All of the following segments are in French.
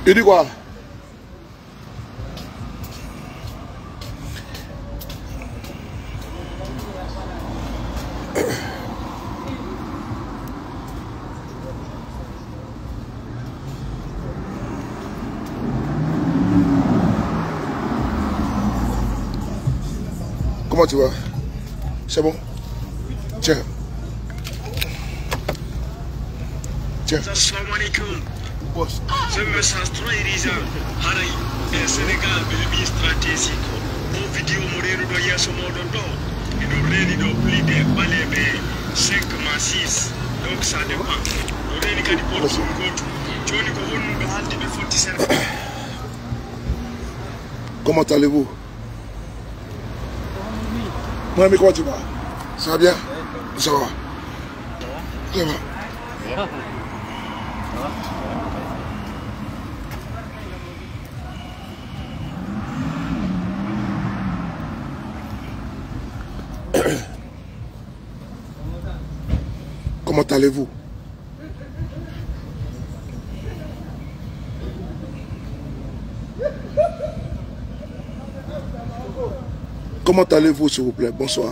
Il dit quoi? Comment tu vas? C'est bon? Tiens. Tiens. Assalamu alaikum. Ce message très irisant. Haray, le Sénégal, le stratégique. Au vidéo, Moreno doit y avoir son mot de temps. Il aurait dit plus de balais 5 à 6. Donc ça dépend. Il aurait dit qu'il y a des portes sur le compte. Tu vois, il y a des portes. Comment allez-vous? Mon ami, comment tu vas? Ça va bien? Ça va? Ça va? Comment allez-vous? Comment allez-vous, s'il vous plaît? Bonsoir.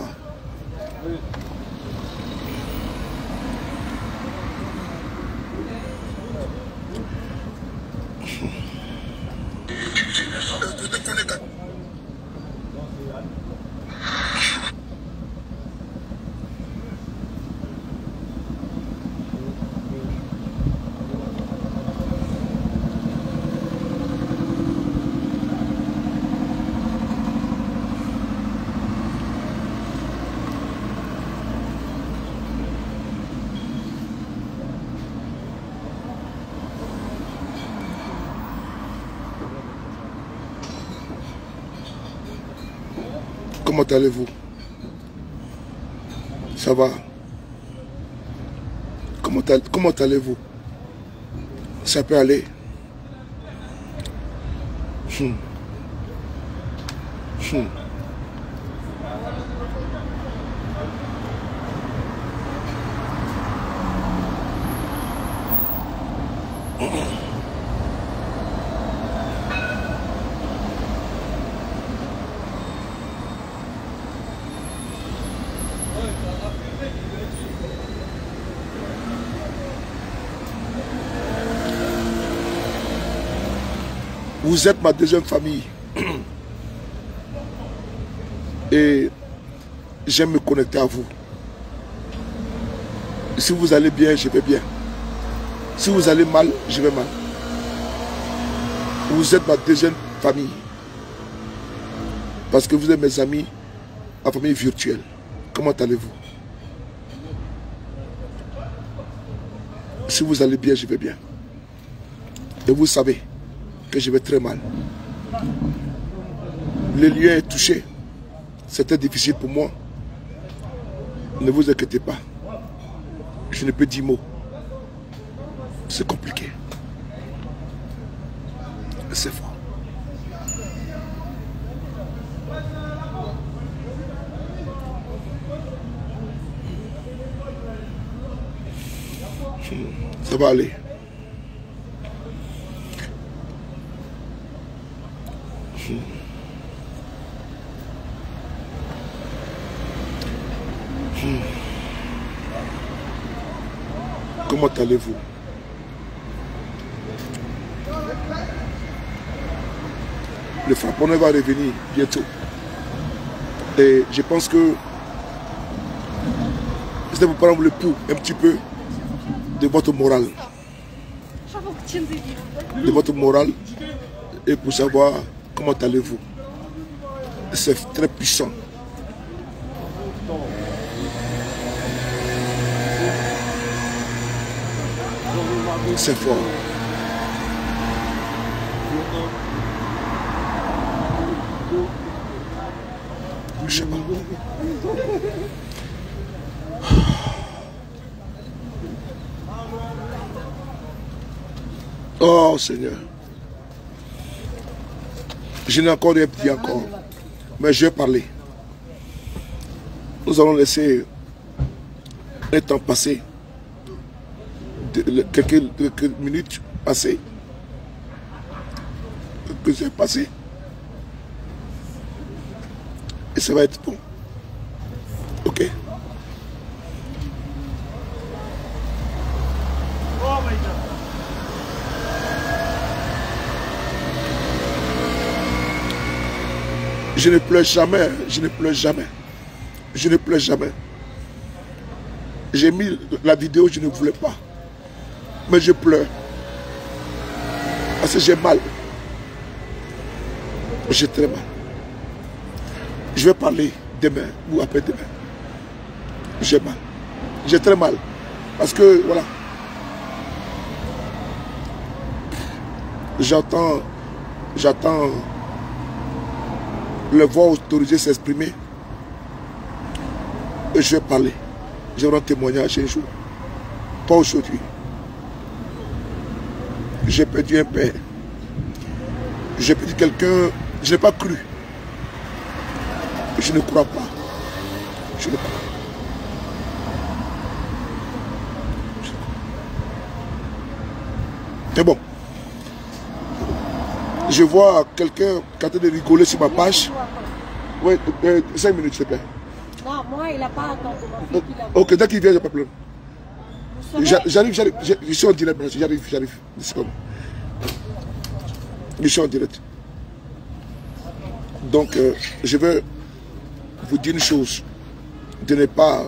Comment allez-vous? Ça va? Comment allez-vous? Ça peut aller? Vous êtes ma deuxième famille. Et j'aime me connecter à vous. Si vous allez bien, je vais bien. Si vous allez mal, je vais mal. Vous êtes ma deuxième famille. Parce que vous êtes mes amis, ma famille virtuelle. Comment allez-vous? Si vous allez bien, je vais bien. Et vous savez que je vais très mal. Le lieu est touché. C'était difficile pour moi. Ne vous inquiétez pas. Je ne peux dire mot. C'est compliqué. C'est fort. Ça va aller. Comment allez-vous? Le frapponneur va revenir bientôt. Et je pense que c'est pour prendre le pouls un petit peu de votre morale. De votre morale et pour savoir comment allez-vous. C'est très puissant. C'est fort. Je sais pas. Oh Seigneur. Je n'ai encore rien dit encore. Mais je vais parler. Nous allons laisser le temps passer. Quelques minutes passées. que j'ai passé. Et ça va être bon. Ok? Je ne pleure jamais, je ne pleure jamais. Je ne pleure jamais. J'ai mis la vidéo, je ne voulais pas. Mais je pleure. Parce que j'ai mal. J'ai très mal. Je vais parler demain ou après-demain. J'ai mal. J'ai très mal. Parce que, voilà. J'attends le voix autorisé s'exprimer. Et je vais parler. J'aurai un témoignage un jour. Pas aujourd'hui. J'ai perdu un père. J'ai perdu quelqu'un. Je n'ai pas cru. Je ne crois pas. Je ne crois pas. Mais bon. Je vois quelqu'un qui est en train de rigoler sur ma page. Oui, 5 minutes, s'il te plaît. Non, moi, il n'a pas attendu ma fille qu'il a... Ok, dès qu'il vient, il n'y a pas de problème. J'arrive, je suis en direct, j'arrive. Je suis en direct. Donc, je veux vous dire une chose. De ne pas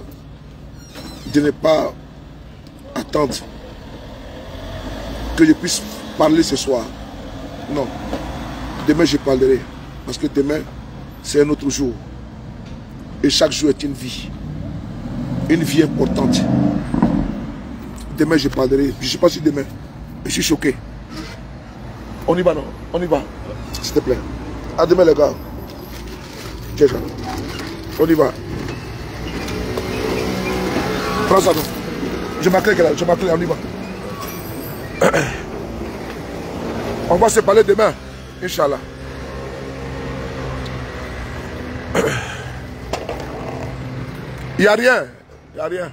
attendre que je puisse parler ce soir. Non. Demain, je parlerai. Parce que demain, c'est un autre jour. Et chaque jour est une vie. Une vie importante. Demain, je parlerai. Je ne sais pas si demain. Je suis choqué. On y va, non? On y va. S'il te plaît. À demain, les gars. Tiens, on y va. Prends ça, non? Je m'acclais, on y va. On va se parler demain, Inch'Allah. Il n'y a rien. Il n'y a rien.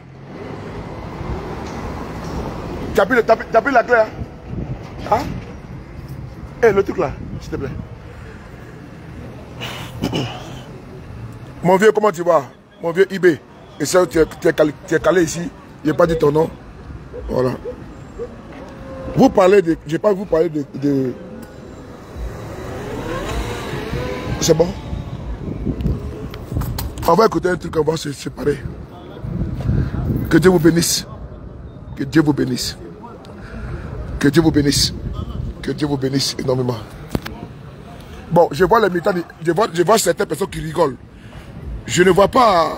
Tu as pris la clé, hein? Hein? Eh, le truc là, s'il te plaît. Mon vieux, comment tu vas? Mon vieux IB. Et ça, tu es calé ici. Je n'ai pas dit ton nom. Voilà. Vous parlez de... Je n'ai pas vous parler de... C'est bon? On va écouter un truc, on va se séparer. Que Dieu vous bénisse. Que Dieu vous bénisse. Que Dieu vous bénisse. Que Dieu vous bénisse énormément. Bon, je vois les militants, je vois certaines personnes qui rigolent. Je ne vois pas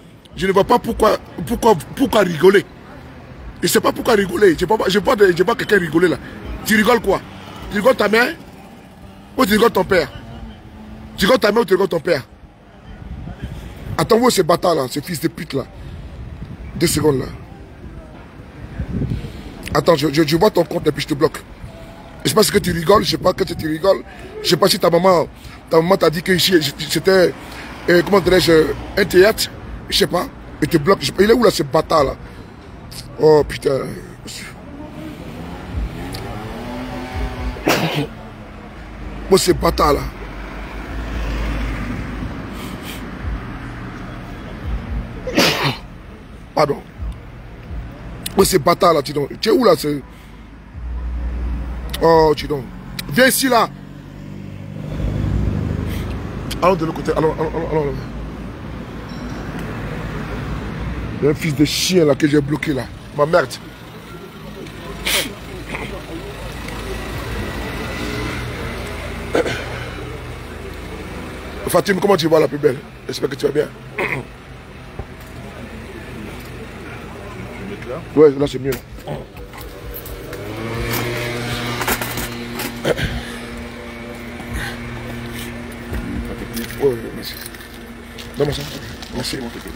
pourquoi rigoler. Je ne sais pas pourquoi rigoler. Je vois quelqu'un rigoler là. Tu rigoles quoi? Tu rigoles ta mère? Ou tu rigoles ton père? Tu rigoles ta mère ou tu rigoles ton père? Attends-vous ce bâtard là, ce fils de pute là. 2 secondes là. Attends, je vois ton compte et puis je te bloque. Je sais pas ce que tu rigoles, je sais pas que tu rigoles. Je sais pas si ta maman t'a dit que ici c'était, comment dirais-je, un théâtre. Je sais pas. Et te bloque. Il est où là ce bâtard là? Oh putain. Moi ce bâtard là. Pardon. Moi ce bâtard là, tu es où là? Oh, tu donc. Viens ici là. Allons de l'autre côté. Allons. Il y a un fils de chien là que j'ai bloqué là. Ma merde. Fatim, comment tu vas la plus belle? J'espère que tu vas bien. Ouais, là c'est mieux. Ouais, merci. Donne-moi ça. Merci.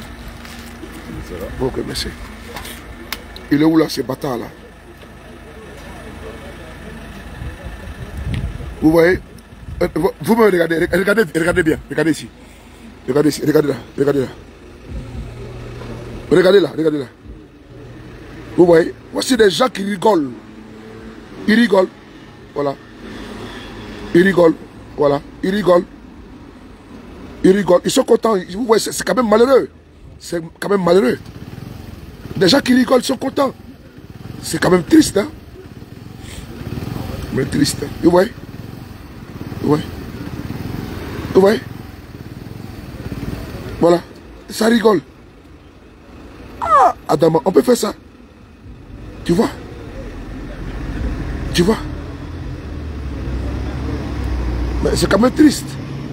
Ok, merci. Il est où là, ce bâtard là? Vous voyez? Vous me regardez, regardez bien, regardez ici. Regardez ici, regardez là, regardez là. Regardez là, regardez là. Vous voyez? Voici des gens qui rigolent. Ils rigolent. Voilà. Ils rigolent. Voilà. Ils rigolent. Ils rigolent. Ils sont contents. Vous voyez, c'est quand même malheureux. C'est quand même malheureux. Des gens qui rigolent sont contents. C'est quand même triste, hein. Mais triste. Vous voyez? Vous voyez? Vous voyez? Voilà. Ça rigole. Ah, Adama, on peut faire ça. Tu vois? Tu vois? Mais c'est quand même triste.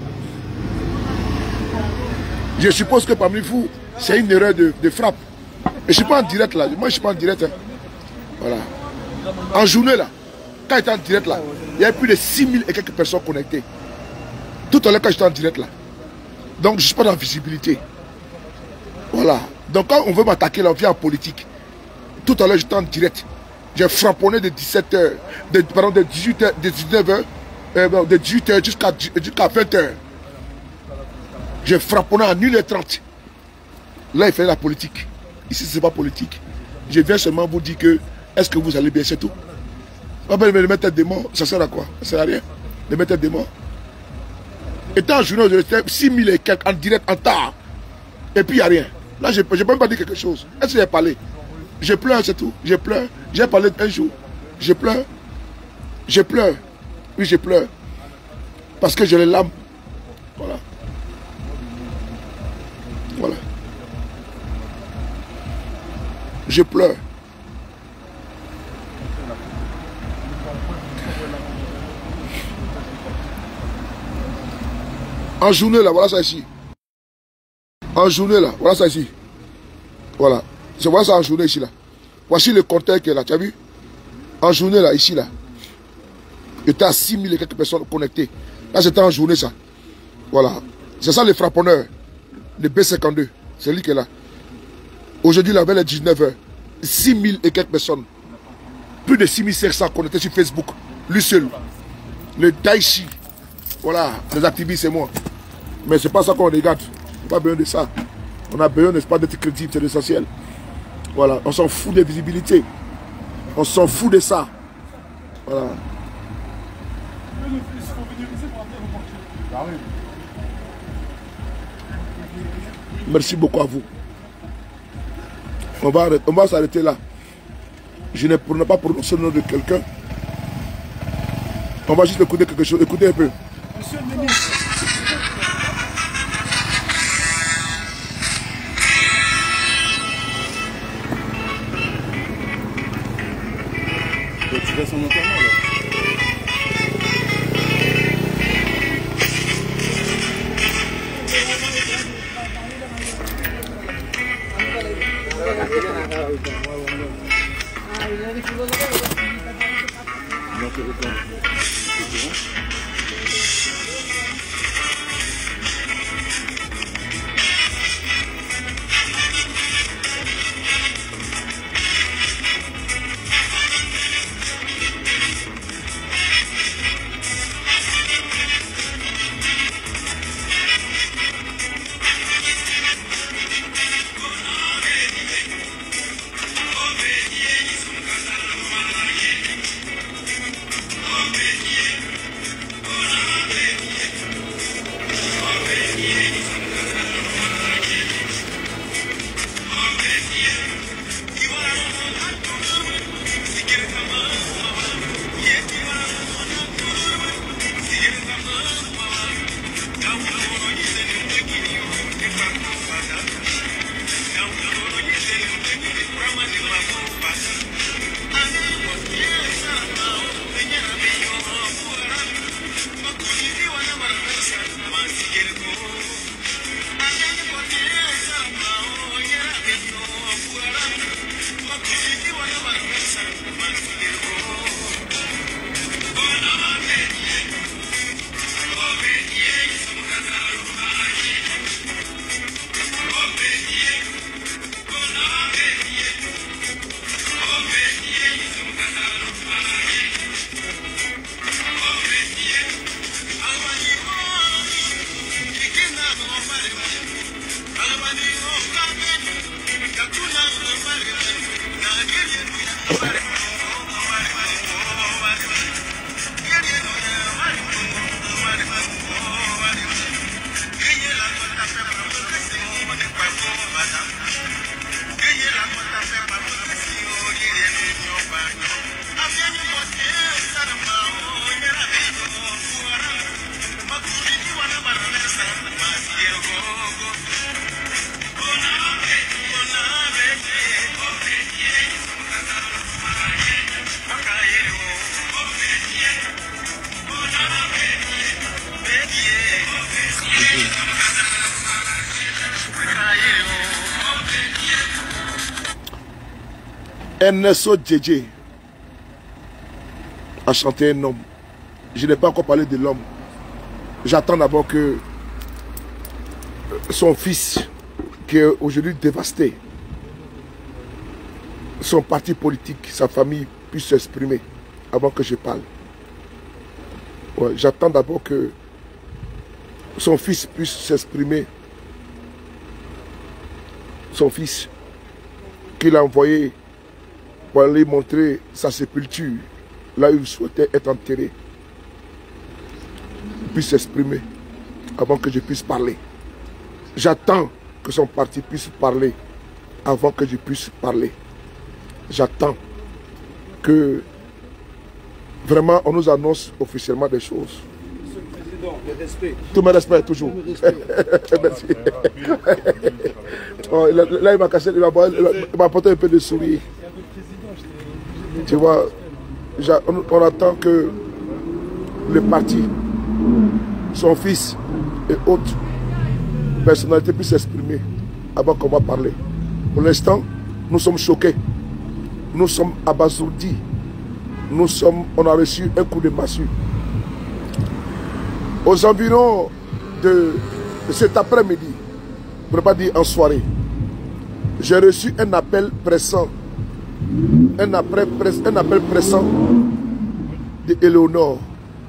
Je suppose que parmi vous, c'est une erreur de frappe. Et je ne suis pas en direct là. Moi, je ne suis pas en direct. Hein. Voilà. En journée là, quand j'étais en direct là, il y avait plus de 6000 et quelques personnes connectées. Tout à l'heure quand j'étais en direct là. Donc je ne suis pas dans la visibilité. Voilà. Donc quand on veut m'attaquer là, on vient en politique. Tout à l'heure j'étais en direct. J'ai frapponné de 17h, pardon, de 18h, de 19h, de 18h jusqu'à 20h. J'ai frapponné à 1h30. Là, il fait la politique. Ici, ce n'est pas politique. Je viens seulement vous dire que, est-ce que vous allez bien, c'est tout. Le mettre des morts, ça sert à quoi? Ça sert à rien. Le mettre des morts. Étant en journée, j'étais 6000 et quelques en direct, en tard. Et puis, il n'y a rien. Là, je ne peux même pas dire quelque chose. Est-ce que j'ai parlé? Je pleure, c'est tout. Je pleure. J'ai parlé un jour. Je pleure. Je pleure. Oui, je pleure. Parce que j'ai les larmes. Voilà. Voilà. Je pleure. En journée là, voilà ça ici. En journée là, voilà ça ici. Voilà. Je vois ça en journée ici là. Voici le compteur qui est là, tu as vu? En journée là, ici là. J'étais à 6000 et quelques personnes connectées. Là c'était en journée ça. Voilà. C'est ça les frapponneurs. Le B52. C'est lui qui est là. Aujourd'hui, la veille est 19h. 6000 et quelques personnes. Plus de 6500 connectés sur Facebook. Lui seul. Le Daichi. Voilà. Les activistes, c'est moi. Mais c'est pas ça qu'on regarde. On n'a pas besoin de ça. On a besoin, n'est-ce pas, d'être crédible. C'est l'essentiel. Voilà. On s'en fout des visibilités. On s'en fout de ça. Voilà. Merci beaucoup à vous. On va s'arrêter là. Je ne pourrais pas prononcer le nom de quelqu'un. On va juste écouter quelque chose. Écoutez un peu. Monsieur le ministre. Tu fais son enterrement là. Ernesto Djedje a chanté un homme. Je n'ai pas encore parlé de l'homme. J'attends d'abord que son fils, qui est aujourd'hui dévasté, son parti politique, sa famille puisse s'exprimer avant que je parle. Ouais, j'attends d'abord que son fils puisse s'exprimer. Son fils qu'il a envoyé pour aller montrer sa sépulture, là où il souhaitait être enterré, puisse s'exprimer avant que je puisse parler. J'attends que son parti puisse parler avant que je puisse parler. J'attends que vraiment on nous annonce officiellement des choses. Monsieur le Président, le respect. Tout me respecte toujours. Merci. Oh, là, il m'a cassé, il m'a apporté un peu de sourire. Tu vois, on attend que le parti, son fils et autres personnalités puissent s'exprimer avant qu'on va parler. Pour l'instant, nous sommes choqués. Nous sommes abasourdis. On a reçu un coup de massue. Aux environs de cet après-midi, je ne peux pas dire en soirée, j'ai reçu un appel pressant. Un appel pressant d'Éléonore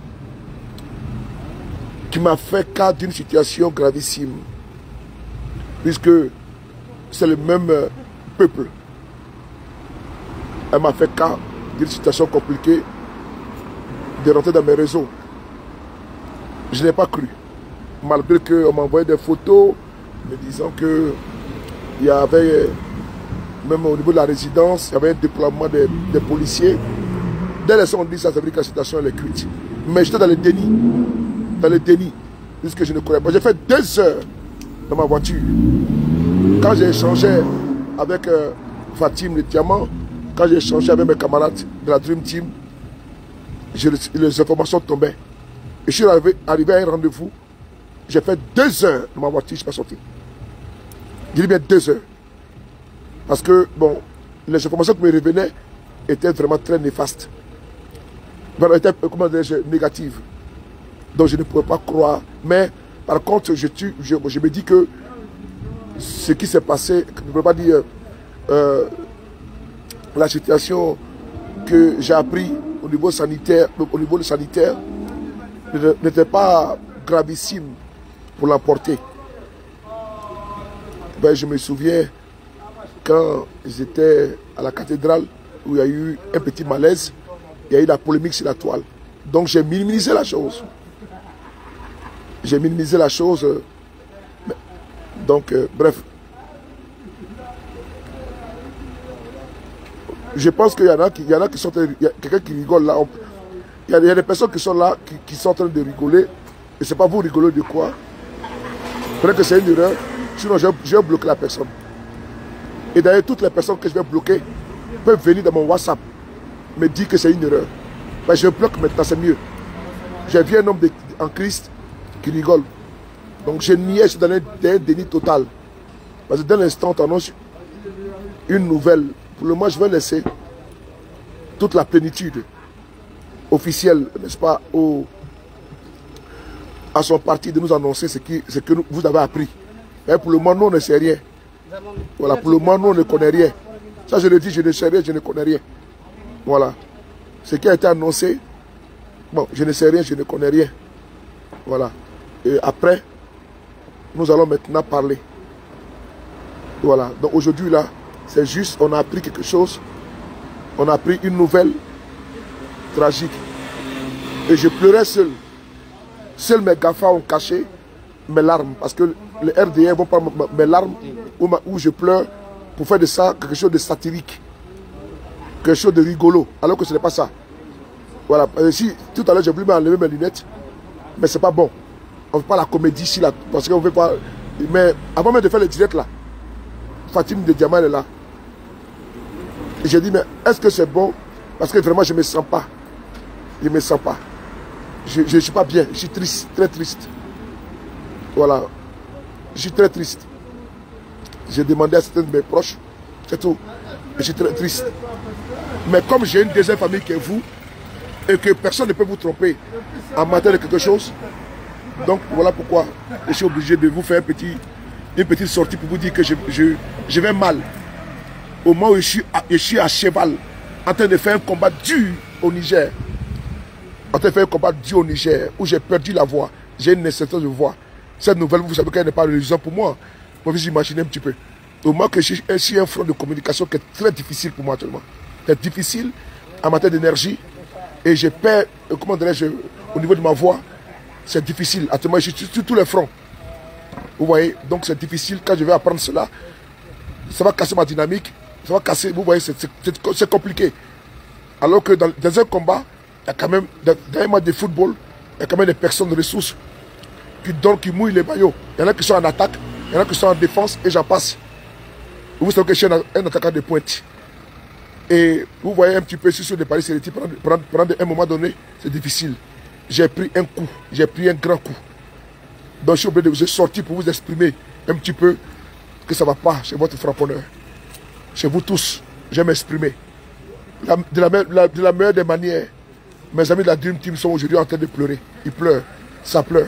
qui m'a fait cas d'une situation gravissime, puisque c'est le même peuple. Elle m'a fait cas d'une situation compliquée de rentrer dans mes réseaux. Je n'ai pas cru, malgré qu'on m'envoyait des photos me disant que il y avait, même au niveau de la résidence, il y avait un déploiement des policiers. Dès l'instant on dit ça, ça veut dire que la situation elle est cuite. Mais j'étais dans le déni, puisque je ne connais pas. J'ai fait 2 heures dans ma voiture. Quand j'ai échangé avec Fatim le Diamant, quand j'ai échangé avec mes camarades de la Dream Team, les informations tombaient. Et je suis arrivé à un rendez-vous. J'ai fait 2 heures dans ma voiture, je ne suis pas sorti. Je dis bien 2 heures. Parce que, bon, les informations qui me revenaient étaient vraiment très néfastes. Étaient, comment dirais-je, négatives. Donc je ne pouvais pas croire. Mais, par contre, je me dis que ce qui s'est passé, je ne peux pas dire la situation que j'ai appris au niveau sanitaire, n'était pas gravissime pour l'emporter. Ben, je me souviens quand j'étais à la cathédrale où il y a eu un petit malaise, il y a eu la polémique sur la toile. Donc j'ai minimisé la chose. J'ai minimisé la chose. Donc, bref. Je pense qu'il y en a qui sont... Il y a quelqu'un qui rigole là. Il y a des personnes qui sont là, qui sont en train de rigoler. Et c'est pas vous rigoler de quoi. Peut-être que c'est une erreur. Sinon, je vais bloquer la personne. Et d'ailleurs, toutes les personnes que je vais bloquer peuvent venir dans mon WhatsApp me dire que c'est une erreur. Ben, je bloque maintenant, c'est mieux. J'ai vu un homme en Christ qui rigole. Donc je niais, je suis dans un déni total. Parce que dès l'instant, on annonce une nouvelle. Pour le moment, je vais laisser toute la plénitude officielle, n'est-ce pas, à son parti de nous annoncer ce que vous avez appris. Mais pour le moment, nous, on ne sait rien. Voilà, pour le moment, nous, on ne connaît rien. Ça, je le dis, je ne sais rien, je ne connais rien. Voilà. Ce qui a été annoncé, bon, je ne sais rien, je ne connais rien. Voilà. Et après, nous allons maintenant parler. Voilà. Donc aujourd'hui, là, c'est juste, on a appris quelque chose. On a appris une nouvelle tragique. Et je pleurais seul. Seuls mes GAFA ont caché mes larmes. Parce que les RDR vont prendre mes larmes où je pleure pour faire de ça quelque chose de satirique. Quelque chose de rigolo. Alors que ce n'est pas ça. Voilà. Si tout à l'heure j'ai voulu m'enlever mes lunettes, mais c'est pas bon. On ne fait pas la comédie ici là. Parce qu'on ne veut pas. Mais avant même de faire le direct là, Fatim de Diamant est là. Et j'ai dit, mais est-ce que c'est bon? Parce que vraiment je ne me sens pas. Je ne me sens pas. Je ne suis pas bien. Je suis triste, très triste. Voilà. Je suis très triste. J'ai demandé à certains de mes proches, c'est tout. je suis très triste. Mais comme j'ai une deuxième famille qui est vous, et que personne ne peut vous tromper en matière de quelque chose, donc voilà pourquoi je suis obligé de vous faire une petite sortie pour vous dire que je vais mal. Au moment où je suis à cheval, en train de faire un combat dur au Niger. En train de faire un combat dur au Niger, où j'ai perdu la voix. J'ai une incertitude de voix. Cette nouvelle, vous savez qu'elle n'est pas religion pour moi. Moi, vous imaginez un petit peu. Au moment que je suis un front de communication qui est très difficile pour moi actuellement. C'est difficile en matière d'énergie. Et je perds, comment dirais-je, au niveau de ma voix, c'est difficile. Actuellement, je suis sur tous les fronts. Vous voyez, donc c'est difficile. Quand je vais apprendre cela, ça va casser ma dynamique. Ça va casser, vous voyez, c'est compliqué. Alors que dans un combat, il y a quand même, dans un match de football, il y a quand même des personnes de ressources qui mouillent les maillots. Il y en a qui sont en attaque, il y en a qui sont en défense, et j'en passe. Vous savez que je suis un attaquant de pointe. Et vous voyez un petit peu sur des paris sélectifs, prendre un moment donné, c'est difficile. J'ai pris un coup, j'ai pris un grand coup. Donc je suis obligé de vous sortir pour vous exprimer un petit peu que ça ne va pas chez votre frapponneur. Chez vous tous, je vais m'exprimer. De la meilleure des manières, mes amis de la Dream Team sont aujourd'hui en train de pleurer. Ils pleurent, ça pleure.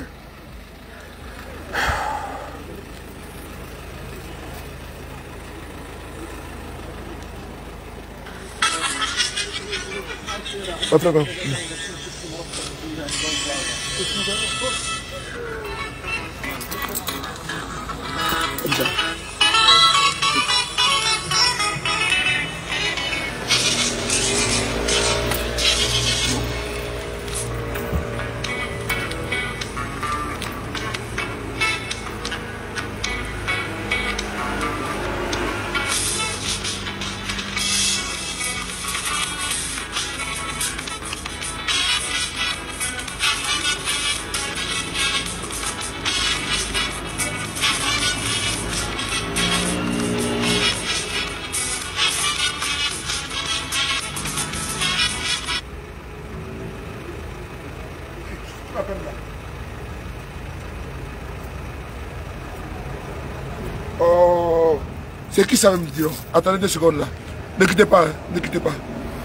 Oh, c'est qui ça va me dire? Attendez 2 secondes là. Ne quittez pas, hein, ne quittez pas.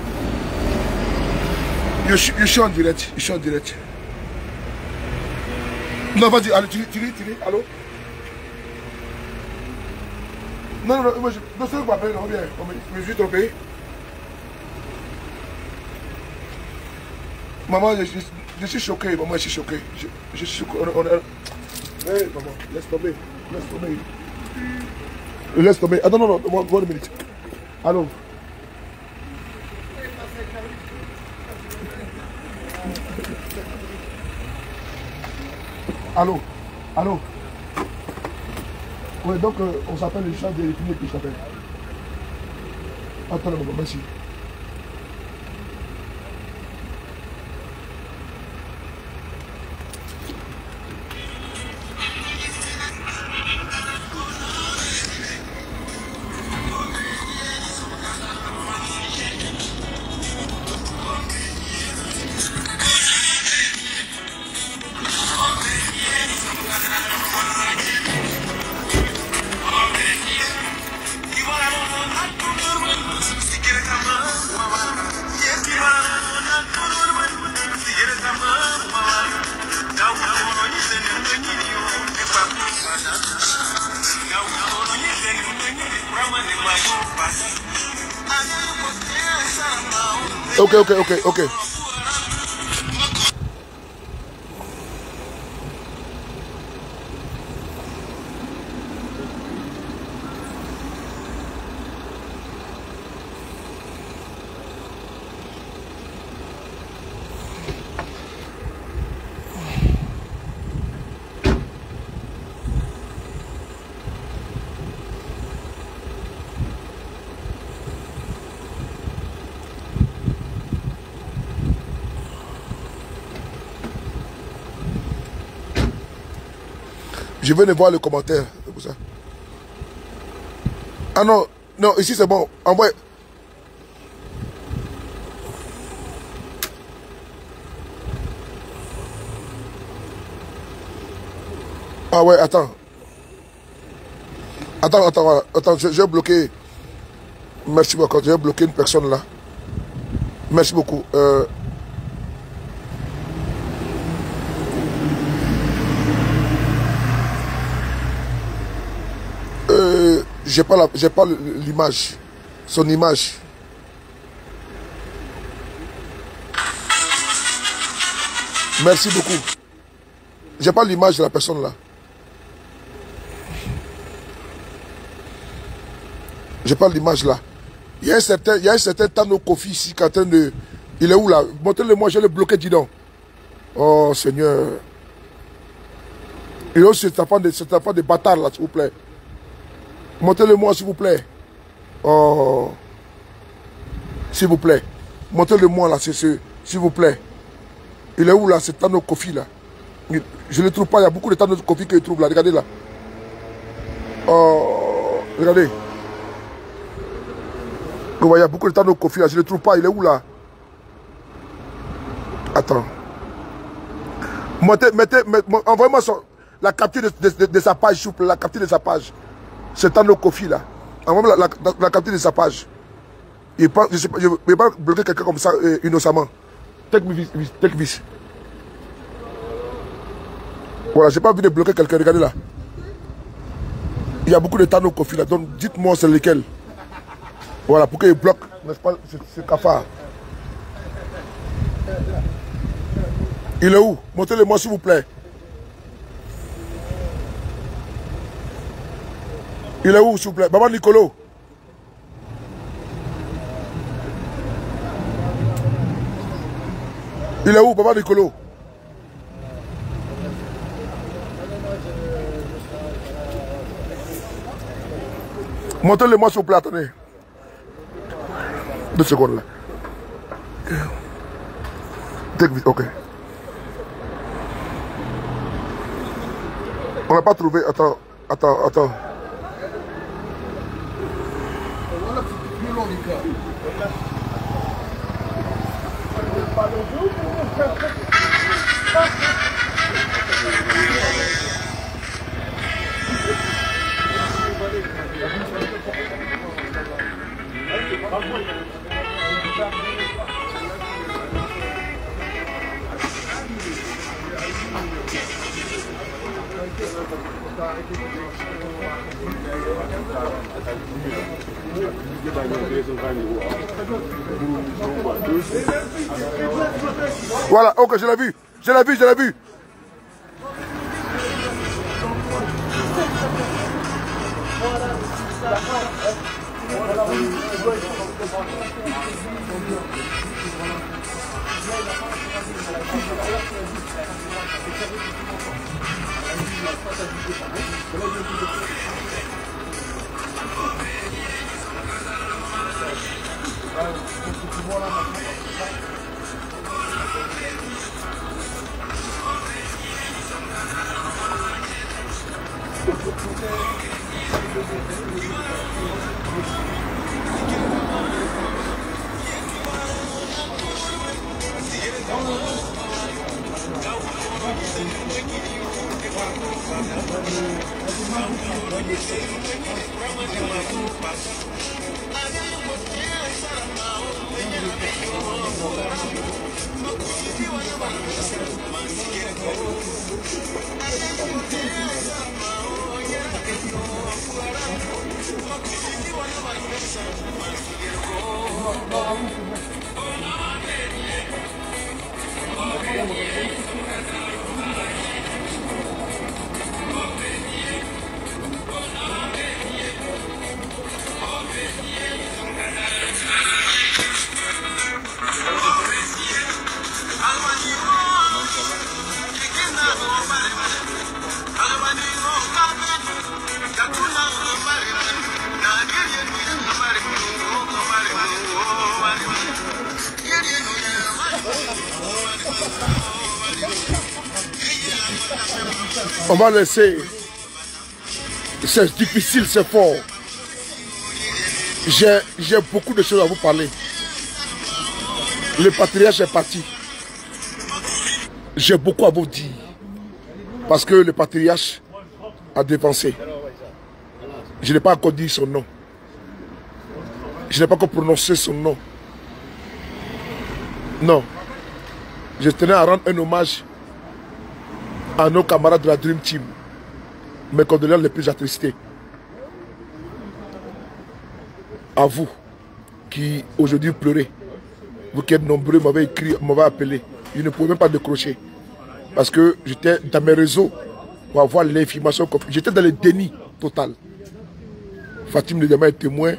Je suis en direct, je suis en direct. Non, vas-y, allez, tire, allô? Non, moi, non, c'est pas appeler, non, bien. Je suis trompé. Maman, je suis choqué, maman, je suis choqué. Je suis choqué. Hey, maman, laisse tomber. Laisse tomber. Attends, non, 1 minute. Allô? Allô? Oui, donc on s'appelle le chat de l'épinay que je t'appelle. Attends, maman, merci. Ok. Je venais voir le commentaire, c'est pour ça. Ah non, ici c'est bon. Envoie. Ah ouais, attends, je vais bloquer. Merci beaucoup. J'ai bloqué une personne là. Merci beaucoup. J'ai pas l'image. Son image. Merci beaucoup. J'ai pas l'image de la personne là. J'ai pas l'image là. Il y a un certain Tano Kofi ici qui est en train de... Il est où là? Montrez-le-moi, je l'ai bloqué, dis donc. Oh Seigneur. Et aussi cet enfant de bâtard là, s'il vous plaît. Montrez-le-moi, s'il vous plaît. Oh. S'il vous plaît. Montrez-le-moi là, s'il vous plaît. Il est où là, ce Tano Kofi là? Je ne le trouve pas, il y a beaucoup de Tano Kofi que je trouve là. Regardez là. Oh. Regardez. Vous voyez, il y a beaucoup de Tano Kofi là, je ne le trouve pas, il est où là? Attends. Envoyez-moi la capture de sa page, s'il vous plaît, la capture de sa page. C'est Tano Kofi là. Envoyez-moi la capture de sa page. Je ne vais pas bloquer quelqu'un comme ça innocemment. Take this. Voilà, j'ai pas envie de bloquer quelqu'un, regardez là. Il y a beaucoup de Tano Kofi là, donc dites-moi c'est lequel. Voilà, pour qu'il bloque, n'est-ce pas, ce cafard. Il est où? Montrez-le-moi s'il vous plaît. Il est où s'il vous plaît? Baba Nicolo. Il est où Baba Nicolo? Montrez-le-moi s'il vous plaît, attendez. 2 secondes là. Ok. On n'a pas trouvé. Attends. Voilà, ok, je l'ai vu. On va laisser. C'est difficile, c'est fort. J'ai beaucoup de choses à vous parler. Le patriarche est parti. J'ai beaucoup à vous dire. Parce que le patriarche a dépensé. Je n'ai pas encore dit son nom. Je n'ai pas encore prononcé son nom. Non. Je tenais à rendre un hommage à nos camarades de la Dream Team. Mes condoléances les plus attristées. À vous qui aujourd'hui pleurez. Vous qui êtes nombreux m'avez écrit, m'avez appelé. Je ne pouvais même pas décrocher. Parce que j'étais dans mes réseaux pour avoir l'information. J'étais dans le déni total. Fatim Ledema est témoin.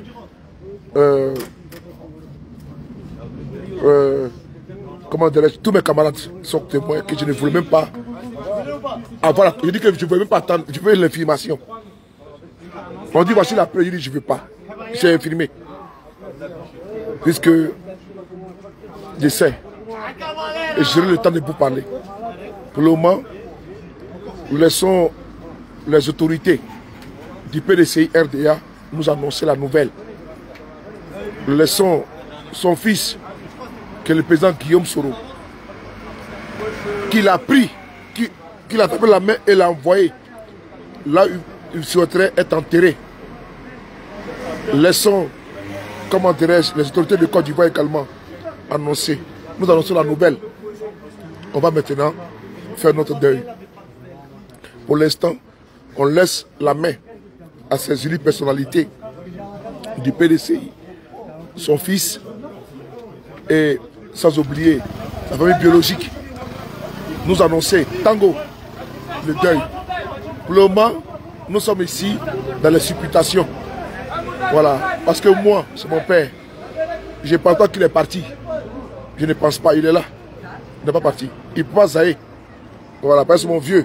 Comment dirais-je, tous mes camarades sont témoins que je ne voulais même pas avoir. Je dis que je ne voulais même pas attendre. Je veux l'information. On dit voici la preuve. Je dis je ne veux pas. J'ai infirmé. Puisque je sais. Et j'aurai le temps de vous parler. Pour le moment, nous laissons les autorités du PDCI RDA nous annoncer la nouvelle. Nous laissons son fils, qui est le président Guillaume Soro, qui l'a pris, qui l'a tapé la main et l'a envoyé là où il souhaiterait être enterré. Laissons, comment dirais-je, les autorités de Côte d'Ivoire également annoncer. Nous annonçons la nouvelle. On va maintenant faire notre deuil. Pour l'instant, on laisse la main à ces unies personnalités du PDCI, son fils, et sans oublier la famille biologique, nous annoncer Tango, le deuil. Pour le moment, nous sommes ici dans les supputations. Voilà, parce que moi, c'est mon père. Je ne pense pas qu'il est parti. Je ne pense pas, il est là. Il n'est pas parti. Il peut pas zaïr. Voilà, parce que c'est mon vieux.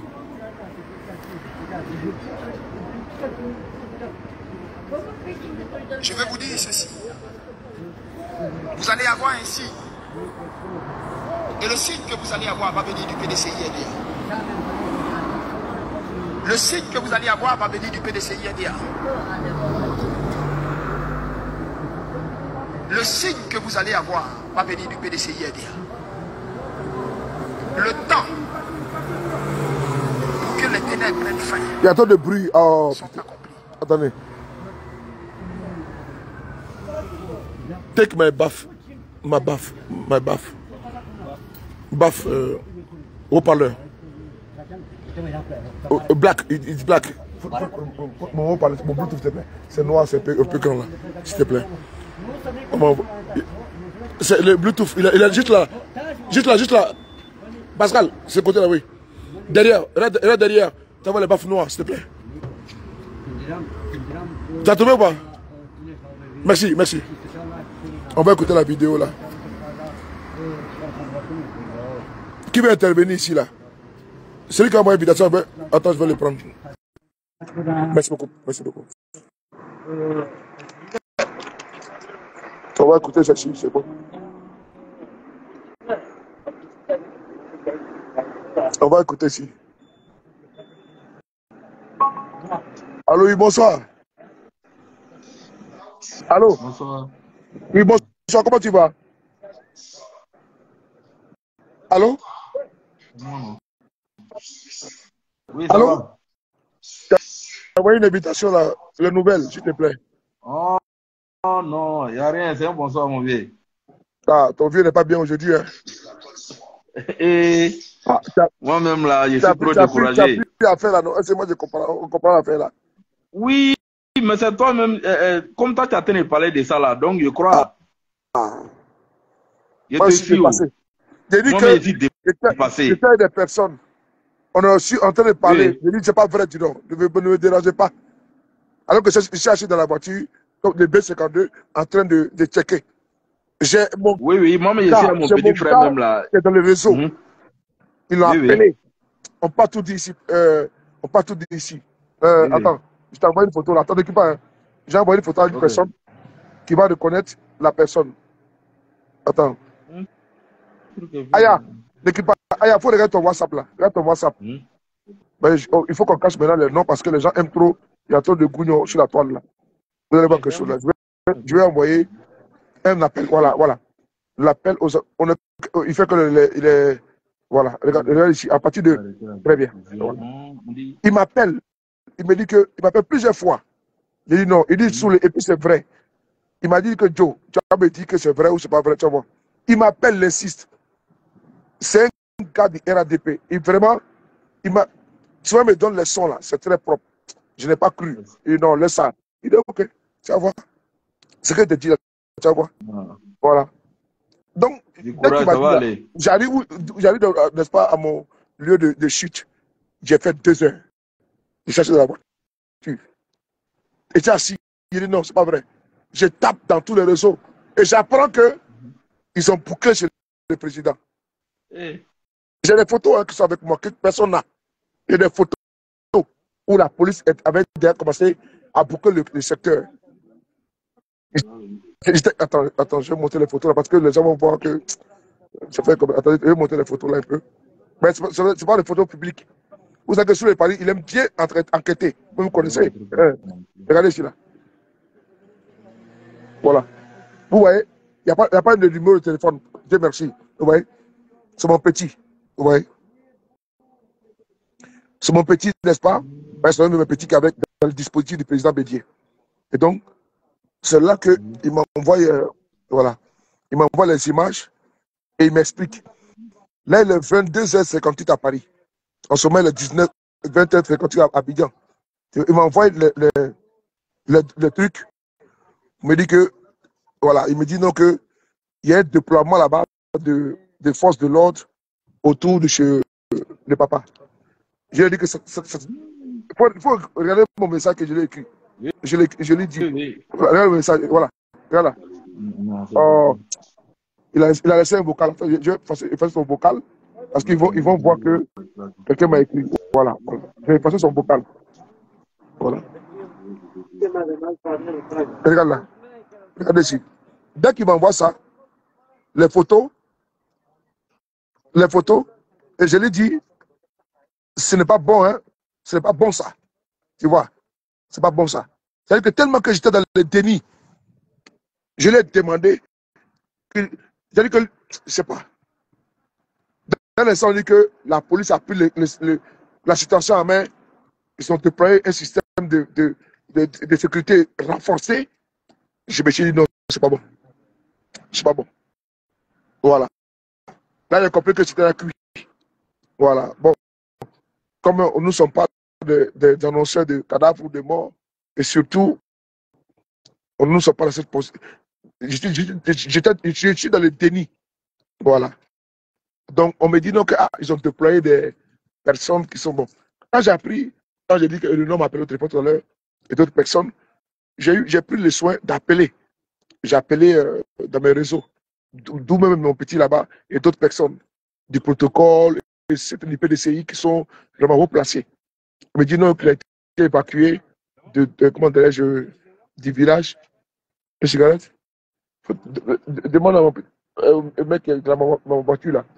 Je vais vous dire ceci. Vous allez avoir un signe. Et le signe que vous allez avoir va venir du PDCI RDA. Le signe que vous allez avoir va venir du PDCI RDA. Le signe que vous allez avoir va venir du PDCI RDA. Le temps pour que les ténèbres prennent fin. Il y a trop de bruit. Oh, attendez. Take my bath. My bath. My bath. Bath. Haut-parleur. Black. It's black. Mon haut-parleur, mon Bluetooth, s'il te plaît. C'est noir, c'est un peu grand là. S'il te plaît. C'est le Bluetooth. Il est juste là. Juste là. Pascal, c'est côté là, oui. Derrière. Regarde derrière. Tu vois les baffes noirs, s'il te plaît. Tu as trouvé ou pas? Merci. On va écouter la vidéo là. Qui veut intervenir ici là? Celui qui a envoyé l'invitation, attends, je vais le prendre. Merci beaucoup. On va écouter celle-ci, c'est bon. On va écouter ici. Allô, oui, bonsoir. Allô? Bonsoir. Oui, bonsoir, comment tu vas? Allô? Oui, ça allô? va. Tu as envoyé une invitation là, les nouvelles, s'il te plaît. Oh non, il n'y a rien, c'est un bonsoir, mon vieux. Ah, ton vieux n'est pas bien aujourd'hui, hein? Et moi-même là, je suis trop découragé. Tu n'as plus à faire là, non? C'est moi, on comprend l'affaire là. Oui, mais c'est toi-même, comme toi, tu as tenu de parler de ça là, donc je crois. Je moi, te je suis dépassé. J'ai dit que j'étais des personnes. On est aussi en train de parler. Oui. J'ai dit, c'est pas vrai, dis donc. Ne me dérangez pas. Alors que je suis assis dans la voiture, comme le B52, en train de checker. Oui, moi, mais je suis mon petit frère même là. Qui est dans le réseau. Ils l'ont appelé. Oui. On pas tout dit ici. Attends, je t'ai envoyé une photo là. Attends, n'occupe pas. Hein. J'ai envoyé une photo à une personne qui va reconnaître la personne. Attends. Aya, n'occupe pas. Aya, il faut regarder ton WhatsApp là. Regarde ton WhatsApp. Ben, il faut qu'on cache maintenant les noms parce que les gens aiment trop. Il y a trop de gougnons sur la toile là. Vous allez voir quelque chose là. Je vais envoyer un appel. Voilà. L'appel il fait que il est. Voilà. Regarde ici. À partir de. Très bien. Voilà. Il m'appelle. Il me dit que. Il m'appelle plusieurs fois. Il dit non. Il dit sous les. Et puis c'est vrai. Il m'a dit que Joe, tu vas me dire que c'est vrai ou c'est pas vrai, tu vois. Il m'appelle, l'insiste. C'est un gars du RADP. Et vraiment, il m'a. Tu vois, il me donne les sons là, c'est très propre. Je n'ai pas cru. Et non, laisse ça. Il dit ok, tu vas voir. Ce que je te dis là, tu vas voir. Voilà. Donc, Du dès courage, qu'il m'a ça dit va là, aller. j'arrive, n'est-ce pas, à mon lieu de chute. J'ai fait 2 heures. J'ai cherché de la voiture. Et j'ai assis. Il dit non, c'est pas vrai. Je tape dans tous les réseaux. Et j'apprends qu'ils ont bouclé chez le président. Eh, J'ai des photos qui sont avec moi, que personne n'a. Il y a des photos où la police avait déjà commencé à boucler le secteur. Attends, je vais monter les photos là parce que les gens vont voir que ça fait comme. Attendez, je vais monter les photos là un peu. Mais ce n'est pas des photos publiques. Vous savez que sur les paris, il aime bien enquêter. Vous me connaissez. Regardez ici là. Voilà. Vous voyez, il n'y a pas de numéro de téléphone. Dieu merci. Vous voyez, c'est mon petit. Vous voyez, c'est mon petit, n'est-ce pas? C'est un de mes petits qui est avec dans le dispositif du président Bédier. Et donc, c'est là qu'il m'envoie, voilà, il m'envoie les images et il m'explique. Là, il est 22h58 à Paris. En ce moment, il est 20h58 à Abidjan. Il m'envoie le truc. Il me dit que, voilà, il me dit non que il y a un déploiement là-bas de forces de l'ordre autour de chez le papa. Je lui ai dit que il faut regarder mon message que je l'ai écrit. Je l'ai dit. Regarde le message, voilà. Regarde là. Oh, il a laissé un vocal. Je vais effacer son vocal parce qu'ils vont voir que quelqu'un m'a écrit. Voilà. Je vais effacer son vocal. Voilà. Et regarde là. Regardez ici. Dès qu'il m'envoie ça, les photos, et je lui dis, ce n'est pas bon, hein. Ce n'est pas bon ça. Tu vois, c'est pas bon ça. C'est-à-dire que tellement que j'étais dans le déni, je lui ai demandé, c'est-à-dire que, je sais pas, dans l'instant, on dit que la police a pris la situation en main, ils ont déployé un système de sécurité renforcé. Je me suis dit non, c'est pas bon. C'est pas bon. Voilà. Là, j'ai compris que c'était la cuit. Voilà. Bon, comme nous ne sommes pas des annonceurs de cadavres ou de morts, et surtout, nous ne sommes pas dans cette position. Je suis dans le déni. Voilà. Donc, on me dit non, ils ont déployé des personnes qui sont bons. Quand j'ai appris, quand j'ai dit que le nom m'a appelé au téléphone tout à l'heure, et d'autres personnes, j'ai pris le soin d'appeler. J'ai appelé dans mes réseaux, d'où même mon petit là-bas, et d'autres personnes du protocole, et certains du PDCI qui sont vraiment haut placés. On me dit non, qu'il a été évacué comment dirais-je, du village. Une cigarette. Demande à mon mec qui est dans ma voiture là.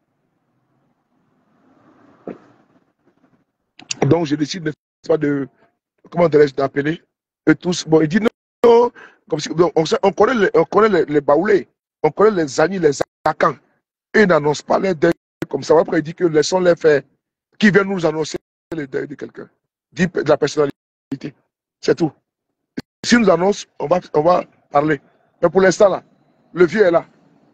Donc, je décide pas de, comment dirais-je, d'appeler. Et tous, bon, il dit non, comme si, on connaît les baoulés, on connaît les amis, les attaquants. Et ils n'annoncent pas les deuils comme ça. Après, il dit que laissons-les faire. Qui vient nous annoncer le deuil de quelqu'un? Dit de la personnalité. C'est tout. Si nous annonce, on va parler. Mais pour l'instant, là, le vieux est là.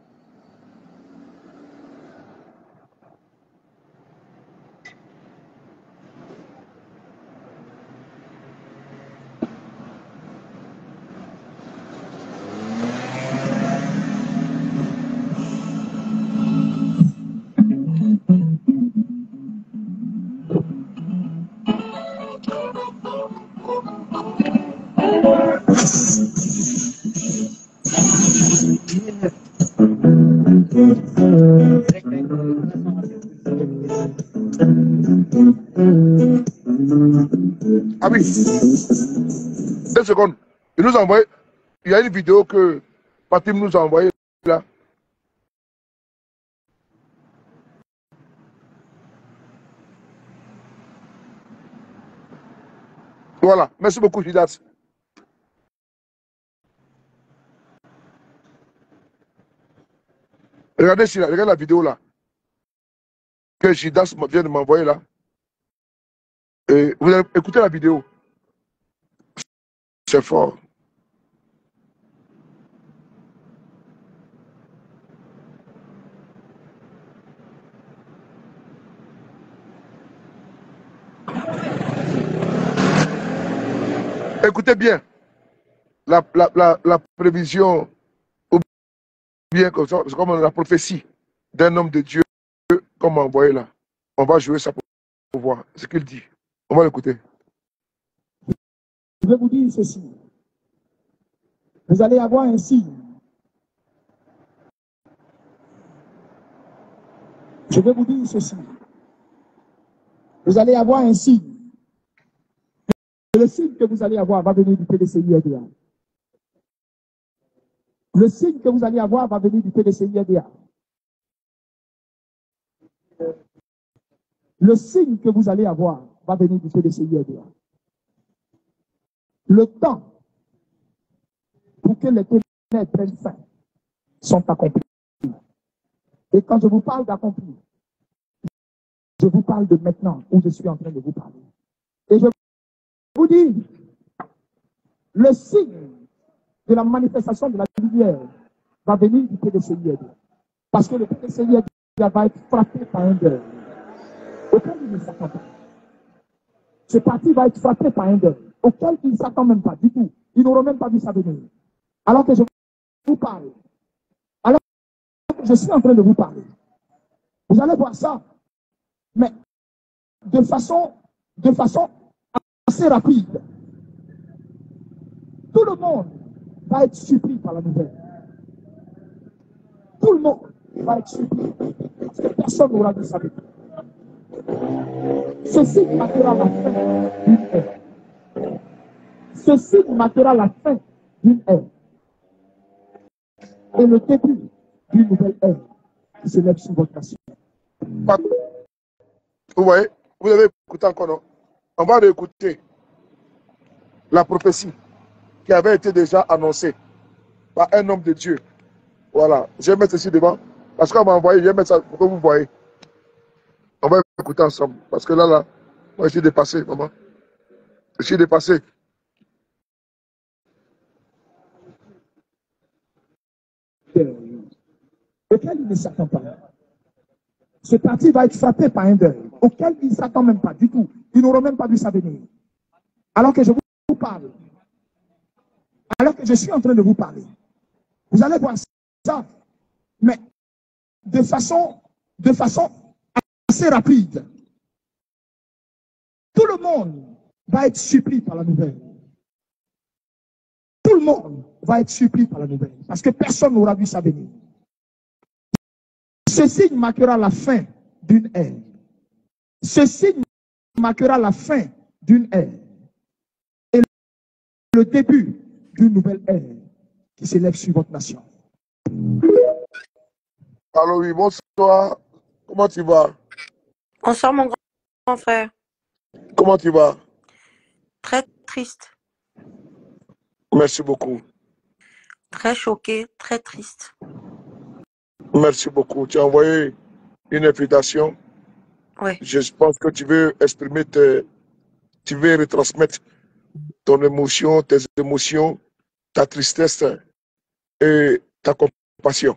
Ah oui. 2 secondes. Il nous a envoyé. Il y a une vidéo que Fatim nous a envoyée là. Voilà. Merci beaucoup, Judas. Regardez ici, regarde la vidéo là. Que Judas vient de m'envoyer là. Et vous avez écouté la vidéo. C'est fort. Écoutez bien, la prévision, ou bien comme ça, c'est comme la prophétie d'un homme de Dieu, comme envoyé là. On va jouer ça pour voir ce qu'il dit. On va l'écouter. Je vais vous dire ceci. Vous allez avoir un signe. Je vais vous dire ceci. Vous allez avoir un signe. Et le signe que vous allez avoir va venir du PDCI-RDA. Le signe que vous allez avoir va venir du PDCI-RDA. Le signe que vous allez avoir va venir du PDCI-RDA. Le temps pour que les ténèbres prennent fin sont accomplis. Et quand je vous parle d'accomplir, je vous parle de maintenant où je suis en train de vous parler. Et je vous dis, le signe de la manifestation de la lumière va venir du PDCI-RDA. Parce que le PDCI-RDA va être frappé par un deuil auquel il ne s'attend pas. Ce parti va être frappé par un deuil auquel il ne s'attend même pas du tout. Ils n'auront même pas vu ça venir. Alors que je vous parle, alors que je suis en train de vous parler, vous allez voir ça, mais de façon assez rapide. Tout le monde va être surpris par la nouvelle. Tout le monde va être surpris. Parce que personne n'aura vu ça venir. Ceci marquera la fin d'une ère. Ceci marquera la fin d'une ère. Et le début d'une nouvelle ère qui se lève sur votre nation. Vous voyez, vous avez écouté encore, non? On va réécouter la prophétie qui avait été déjà annoncée par un homme de Dieu. Voilà, je vais mettre ceci devant, parce qu'on m'a envoyé, je vais mettre ça pour que vous voyez. On va écouter ensemble, parce que là, moi je suis dépassé, maman. Je suis dépassé. Auquel il ne s'attend pas. Ce parti va être frappé par un deuil auquel il ne s'attend même pas du tout. Ils n'auront même pas vu ça venir. Alors que je vous parle, alors que je suis en train de vous parler, vous allez voir ça, mais de façon assez rapide. Tout le monde va être surpris par la nouvelle. Tout le monde va être surpris par la nouvelle, parce que personne n'aura vu ça venir. Ce signe marquera la fin d'une ère. Ce signe marquera la fin d'une ère et le début d'une nouvelle ère qui s'élève sur votre nation. Alors oui, bonsoir. Comment tu vas? Bonsoir mon grand frère. Comment tu vas? Très triste, Merci beaucoup. très choqué, très triste. Merci beaucoup. Tu as envoyé une invitation. Oui, Je pense que tu veux exprimer, tu veux retransmettre ton émotion, tes émotions, ta tristesse et ta compassion.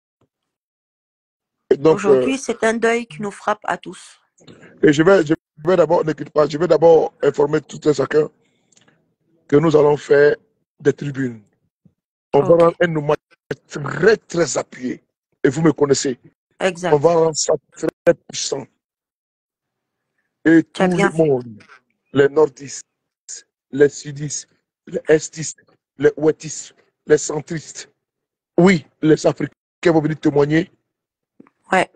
Et donc, aujourd'hui c'est un deuil qui nous frappe à tous. et je vais d'abord, n'écoute pas, je vais d'abord informer tout un chacun que nous allons faire des tribunes. On va rendre un hommage très, très appuyé. Et vous me connaissez. Exact. On va rendre ça très puissant. Et tout Tu as bien le monde, les nordistes, les sudistes, les estistes, les ouettistes, les centristes, oui, les Africains vont venir témoigner Ouais,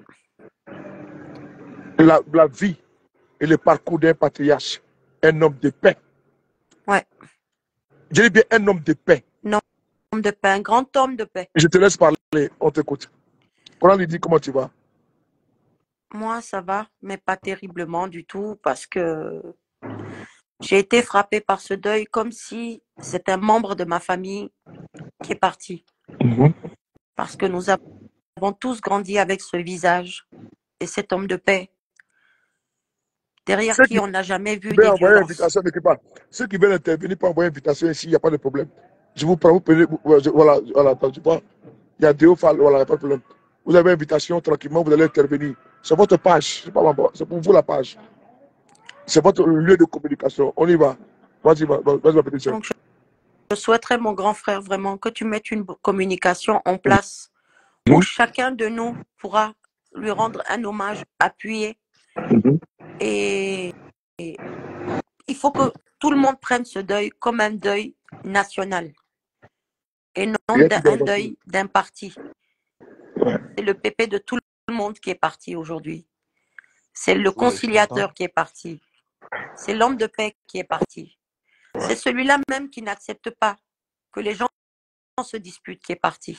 la vie et le parcours d'un patriarche, un homme de paix. ouais. Je dis bien un homme de paix. Homme de paix, un grand homme de paix. Je te laisse parler, on t'écoute. Coran lui dit comment tu vas. Moi ça va, mais pas terriblement du tout parce que j'ai été frappée par ce deuil comme si c'était un membre de ma famille qui est parti. Parce que nous avons tous grandi avec ce visage et cet homme de paix derrière qui on n'a jamais vu des violences. Ceux qui veulent intervenir pour envoyer invitation ici, il n'y a pas de problème. Je vous prends, vous prenez, voilà, tu vois, il y a Théophile, voilà, il n'y a pas de problème. Vous avez invitation, tranquillement, vous allez intervenir. C'est votre page, c'est pas c'est pour vous la page. C'est votre lieu de communication. On y va. Vas-y, vas-y, ma petite soeur. Donc, je souhaiterais, mon grand frère, vraiment que tu mettes une communication en place où chacun de nous pourra lui rendre un hommage appuyé. Et il faut que tout le monde prenne ce deuil comme un deuil national et non un deuil d'un parti. C'est le pépé de tout le monde qui est parti aujourd'hui. C'est le conciliateur qui est parti. C'est l'homme de paix qui est parti. C'est celui-là même qui n'accepte pas que les gens se disputent qui est parti.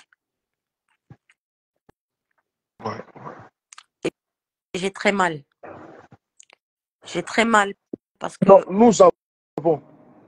Et j'ai très mal. J'ai très mal parce que non, nous avons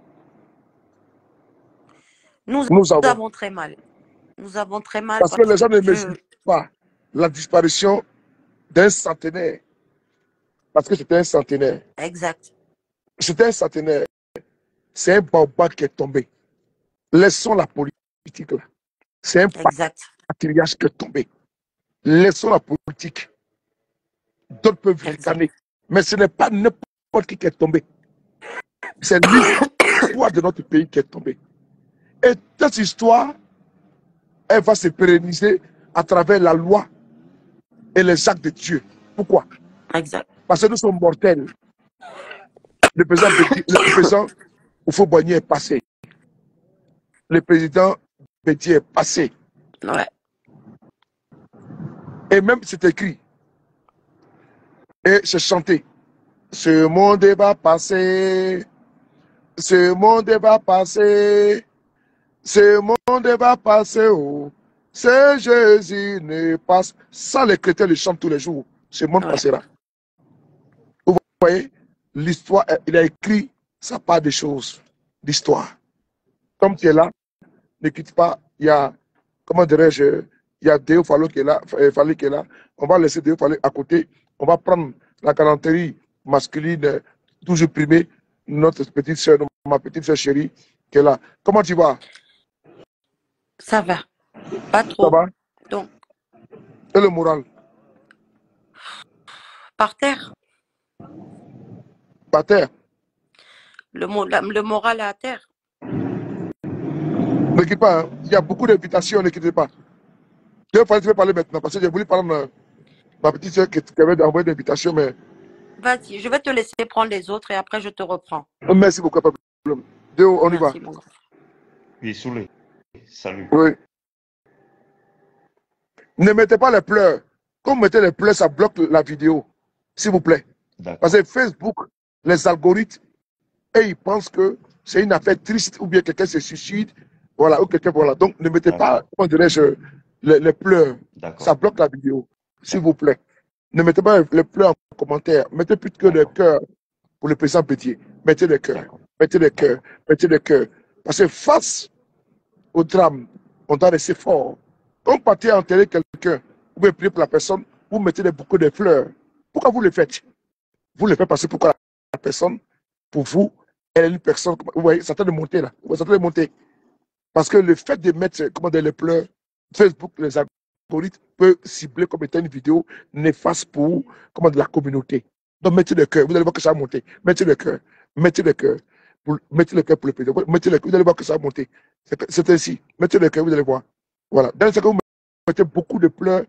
très mal. Nous avons très mal parce que les gens ne mesurent pas la disparition d'un centenaire. Parce que c'était un centenaire. Exact. C'était un centenaire. C'est un baobab qui est tombé. Laissons la politique là. C'est un patriarche qui est tombé. Laissons la politique. D'autres peuvent ricaner. Mais ce n'est pas n'importe qui est tombé. C'est l'histoire de notre pays qui est tombée. Et cette histoire, elle va se pérenniser à travers la loi et les actes de Dieu. Pourquoi? Exact. Parce que nous sommes mortels. Le président Oufo-Boigny est passé. Le président Bédié est passé. Ouais. Et même c'est écrit. Et c'est chanté. Ce monde va passer. Ce monde va passer. Ce monde va passer. Oh. Ce Jésus ne passe. Ça, les chrétiens le chantent tous les jours. Ce monde passera. Vous voyez, l'histoire, il a écrit sa part des choses. L'histoire. Comme tu es là, ne quitte pas. Il y a, comment dirais-je, il y a Déo Fallo qui est là, Fallé qui est là. On va laisser Déo Fallé à côté. On va prendre la galanterie masculine, toujours primée, notre petite soeur, ma petite soeur chérie, qui est là. Comment tu vas? Ça va. Pas trop. Ça va? Donc. Et le moral? Par terre. Par terre? Le moral est à terre. Ne quitte pas, hein. Il y a beaucoup d'invitations, ne quittez pas. Déo Fallé, tu veux parler maintenant, parce que j'ai voulu prendre ma petite soeur qui avait envoyé d'invitation, mais... Vas-y, je vais te laisser prendre les autres et après je te reprends. Merci beaucoup, pas de problème. Déo, on y va. Mon grand. Oui, Soulé. Salut. Oui. Ne mettez pas les pleurs. Quand vous mettez les pleurs, ça bloque la vidéo. S'il vous plaît. Parce que Facebook, les algorithmes, et ils pensent que c'est une affaire triste ou bien quelqu'un se suicide. Voilà, ou quelqu'un, voilà. Donc, ne mettez pas, comment dirais-je, les pleurs. Ça bloque la vidéo. S'il vous plaît. Ne mettez pas les pleurs en commentaire. Mettez plus que des cœurs pour le président Bédié. Mettez des cœurs. Mettez des cœurs. Mettez des cœurs. Parce que face au drame, on doit rester fort. Quand vous partez enterrer quelqu'un, vous pouvez prier pour la personne, vous mettez beaucoup de fleurs. Pourquoi vous le faites? Vous le faites parce que pourquoi la personne, pour vous, elle est une personne, vous voyez, ça tente de monter là. Ça tente de monter. Parce que le fait de mettre, comment dire, les pleurs, Facebook, les algorithmes peuvent cibler comme étant une vidéo néfaste pour, comment dire, la communauté. Donc mettez le cœur, vous allez voir que ça va monter. Mettez le cœur, mettez le cœur. Mettez le cœur pour le président. Mettez le cœur, vous allez voir que ça va monter. C'est ainsi. Mettez le cœur, vous allez voir. Voilà. Dans ce cas, vous mettez beaucoup de pleurs,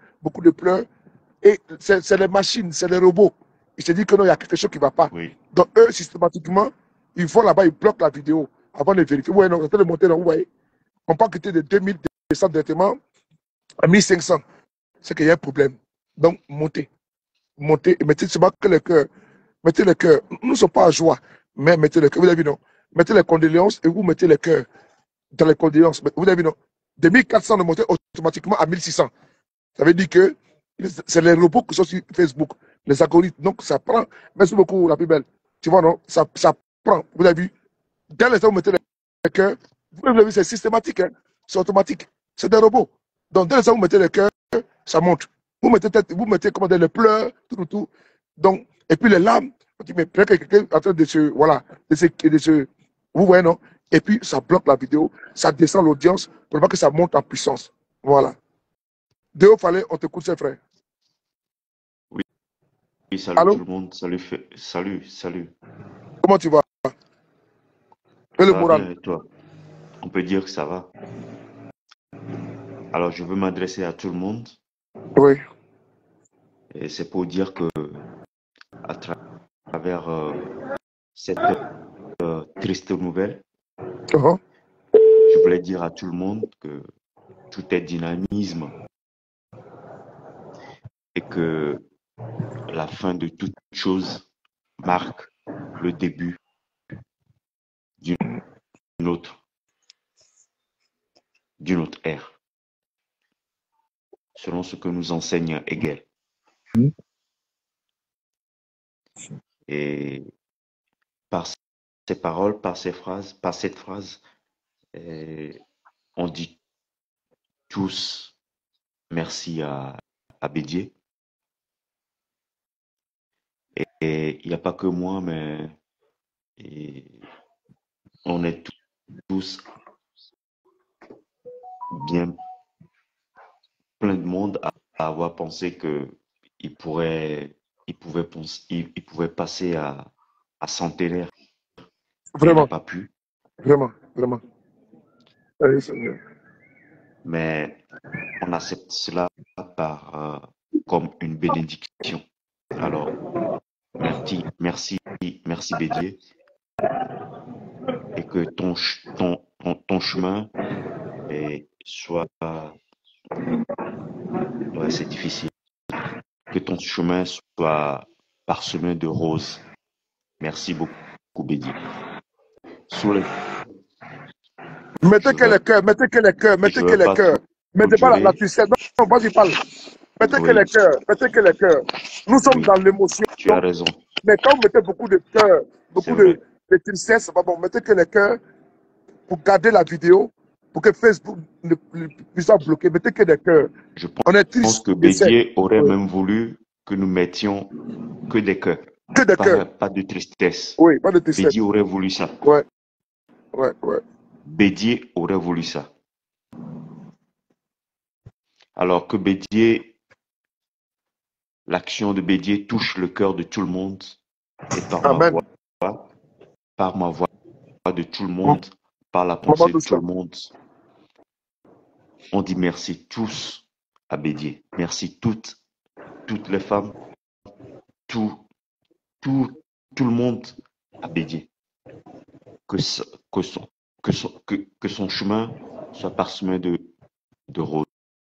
et c'est les machines, c'est les robots. Ils se disent que non, il y a quelque chose qui ne va pas. Oui. Donc, eux, systématiquement, ils vont là-bas, ils bloquent la vidéo avant de vérifier. Vous voyez, non, c'est de monter là, vous voyez. On peut quitter de 2200 directement à 1500. C'est qu'il y a un problème. Donc, montez. Montez et mettez seulement que le cœur. Mettez le cœur. Nous ne sommes pas à joie, mais mettez le cœur. Vous avez vu, non? Mettez les condoléances et vous mettez le cœur dans les condoléances. Vous avez vu, non? De 1400 de monter automatiquement à 1600. Ça veut dire que c'est les robots qui sont sur Facebook, les algorithmes. Donc, ça prend. Merci beaucoup, la plus belle. Tu vois, non? Ça prend. Vous avez vu? Dès l'instant où vous mettez le cœur, vous avez vu, c'est systématique. Hein? C'est automatique. C'est des robots. Donc, dès l'instant où vous mettez le cœur, ça monte. Vous mettez comment dire, les pleurs, tout. Donc, et puis les larmes. Mais peut-être que quelqu'un est en train de se. Voilà. Vous voyez, non? Et puis, ça bloque la vidéo. Ça descend l'audience pour pas que ça monte en puissance. Voilà. Déo Fallé, on t'écoute, ses frères. Oui, salut. Allô? Tout le monde. Salut. Comment tu vas? Et le Ça va bien moral. et toi? On peut dire que ça va. Alors, je veux m'adresser à tout le monde Oui. et c'est pour dire que à travers cette triste nouvelle, Uh-huh. je voulais dire à tout le monde que tout est dynamisme et que la fin de toute chose marque le début d'une autre ère, selon ce que nous enseigne Hegel. Et par ces paroles, par cette phrase, on dit tous merci à Bédier. Et il n'y a pas que moi, mais on est tous bien plein de monde à avoir pensé que il pouvait passer à centenaire. Il n'a Vraiment, pas pu, vraiment, vraiment. Allez, Seigneur. mais on accepte cela comme une bénédiction. Alors, merci Bédier, et que ton chemin soit, ouais, c'est difficile, que ton chemin soit parsemé de roses. Merci beaucoup Bédier. Souley. Mettez que les cœurs, mettez que les cœurs, mettez que les cœurs. Mettez pas la tristesse. Non, vas-y, parle. Mettez que les cœurs, mettez que les cœurs. Nous sommes dans l'émotion. Tu as raison. Mais quand vous mettez beaucoup de cœur, beaucoup de tristesse, c'est pas bon. Mettez que les cœurs pour garder la vidéo, pour que Facebook ne puisse pas bloquer. Mettez que des cœurs. Je On est triste. pense que Bédier aurait même voulu que nous mettions que des cœurs. Que des cœurs. Pas de tristesse. Oui, pas de tristesse. Bédier aurait voulu ça. Ouais. Bédier aurait voulu ça. Alors que Bédier, l'action de Bédier touche le cœur de tout le monde. Et par ma voix de tout le monde, par la pensée de tout le monde, on dit merci tous à Bédier. Merci toutes les femmes, tout le monde à Bédier. Que son chemin soit parsemé de roses.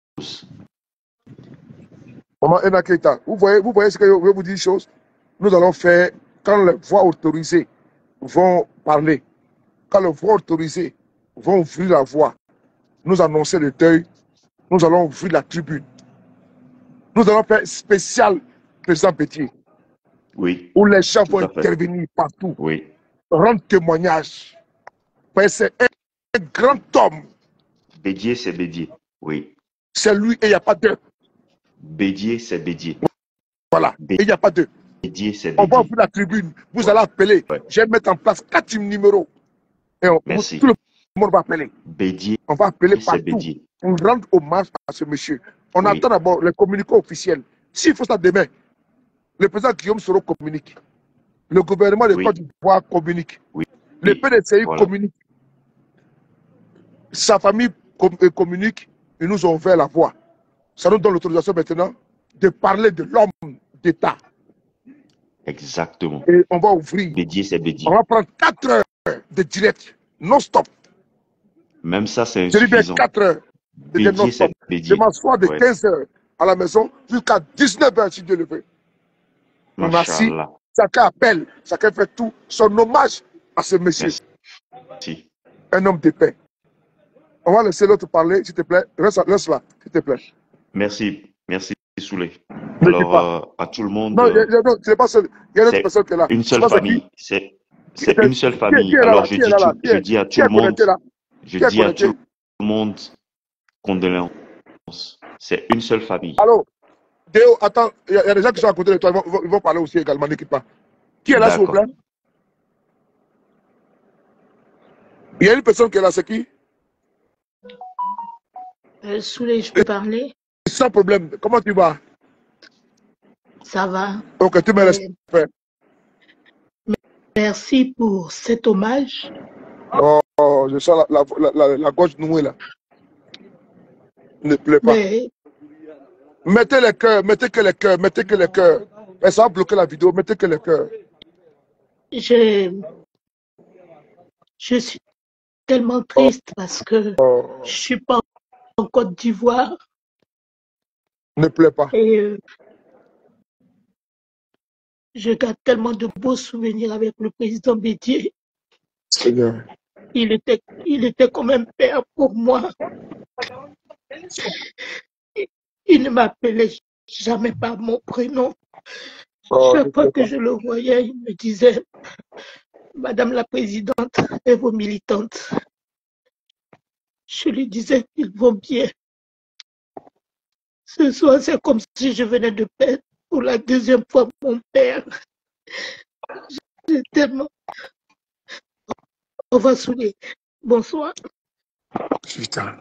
Maman Ena Keita, vous voyez ce que je vais vous dire une chose. Nous allons faire, quand les voix autorisées vont parler, quand les voix autorisées vont ouvrir la voix, nous annoncer le deuil, nous allons ouvrir la tribune. Nous allons faire spécial président Bédier. Oui. Où les gens vont intervenir partout. Oui. Rendre témoignage. C'est un grand homme. Bédier, c'est Bédier. Oui. C'est lui et il n'y a pas deux. Bédier, c'est Bédier. Voilà. Et il n'y a pas deux. Bédier, c'est Bédier. On va ouvrir la tribune. Vous allez appeler. Ouais. Je vais mettre en place 4 numéros. Et merci. Tout le monde va appeler. Bédier. On va appeler partout. On rend hommage à ce monsieur. On attend d'abord les communicants officiels. S'il faut ça demain, le président Guillaume Soro communique. Le gouvernement de Côte d'Ivoire communique. Le PDCI communique. Sa famille communique. Ils nous ont ouvert la voie. Ça nous donne l'autorisation maintenant de parler de l'homme d'État. Exactement. Et on va ouvrir. Bédier, c'est Bédier. On va prendre 4 heures de direct, non-stop. Même ça, c'est insuffisant. Je dis bien 4 heures de non-stop. Je m'assois de 15 heures à la maison jusqu'à 19 heures si Dieu le veut. On a assis, chacun appelle, chacun fait tout son hommage à ce monsieur. Merci. Un homme de paix. On va laisser l'autre parler, s'il te plaît. Reste là, s'il te plaît. Merci Souley. Alors, à tout le monde. Non, c'est pas seul. Il y a une autre personne qui est là. Une seule famille. C'est une seule famille. Alors, je dis à tout le monde, condoléances. C'est une seule famille. Allô, Déo, attends, il y a des gens qui sont à côté de toi, ils vont parler aussi également, n'équipe pas. Qui est là, s'il vous plaît? Il y a une personne qui est là, c'est qui? Souley, je peux parler? Sans problème. Comment tu vas? Ça va. Ok, tu me respectes. Merci pour cet hommage Oh, je sens la gorge nouée là. Ne pleure pas. Mais Mettez les cœurs, mettez que les cœurs, mettez que les cœurs. Mais ça va bloquer la vidéo, mettez que les cœurs. je suis tellement triste parce que je suis pas en Côte d'Ivoire Ne pleure pas. et je garde tellement de beaux souvenirs avec le président Bédié. Seigneur. Il était comme un père pour moi. Il ne m'appelait jamais par mon prénom. Chaque fois que je le voyais, il me disait, Madame la Présidente et vos militantes. Je lui disais qu'ils vont bien. Ce soir, c'est comme si je venais de perdre pour la deuxième fois mon père. J'ai tellement... On va souler. Bonsoir. Putain.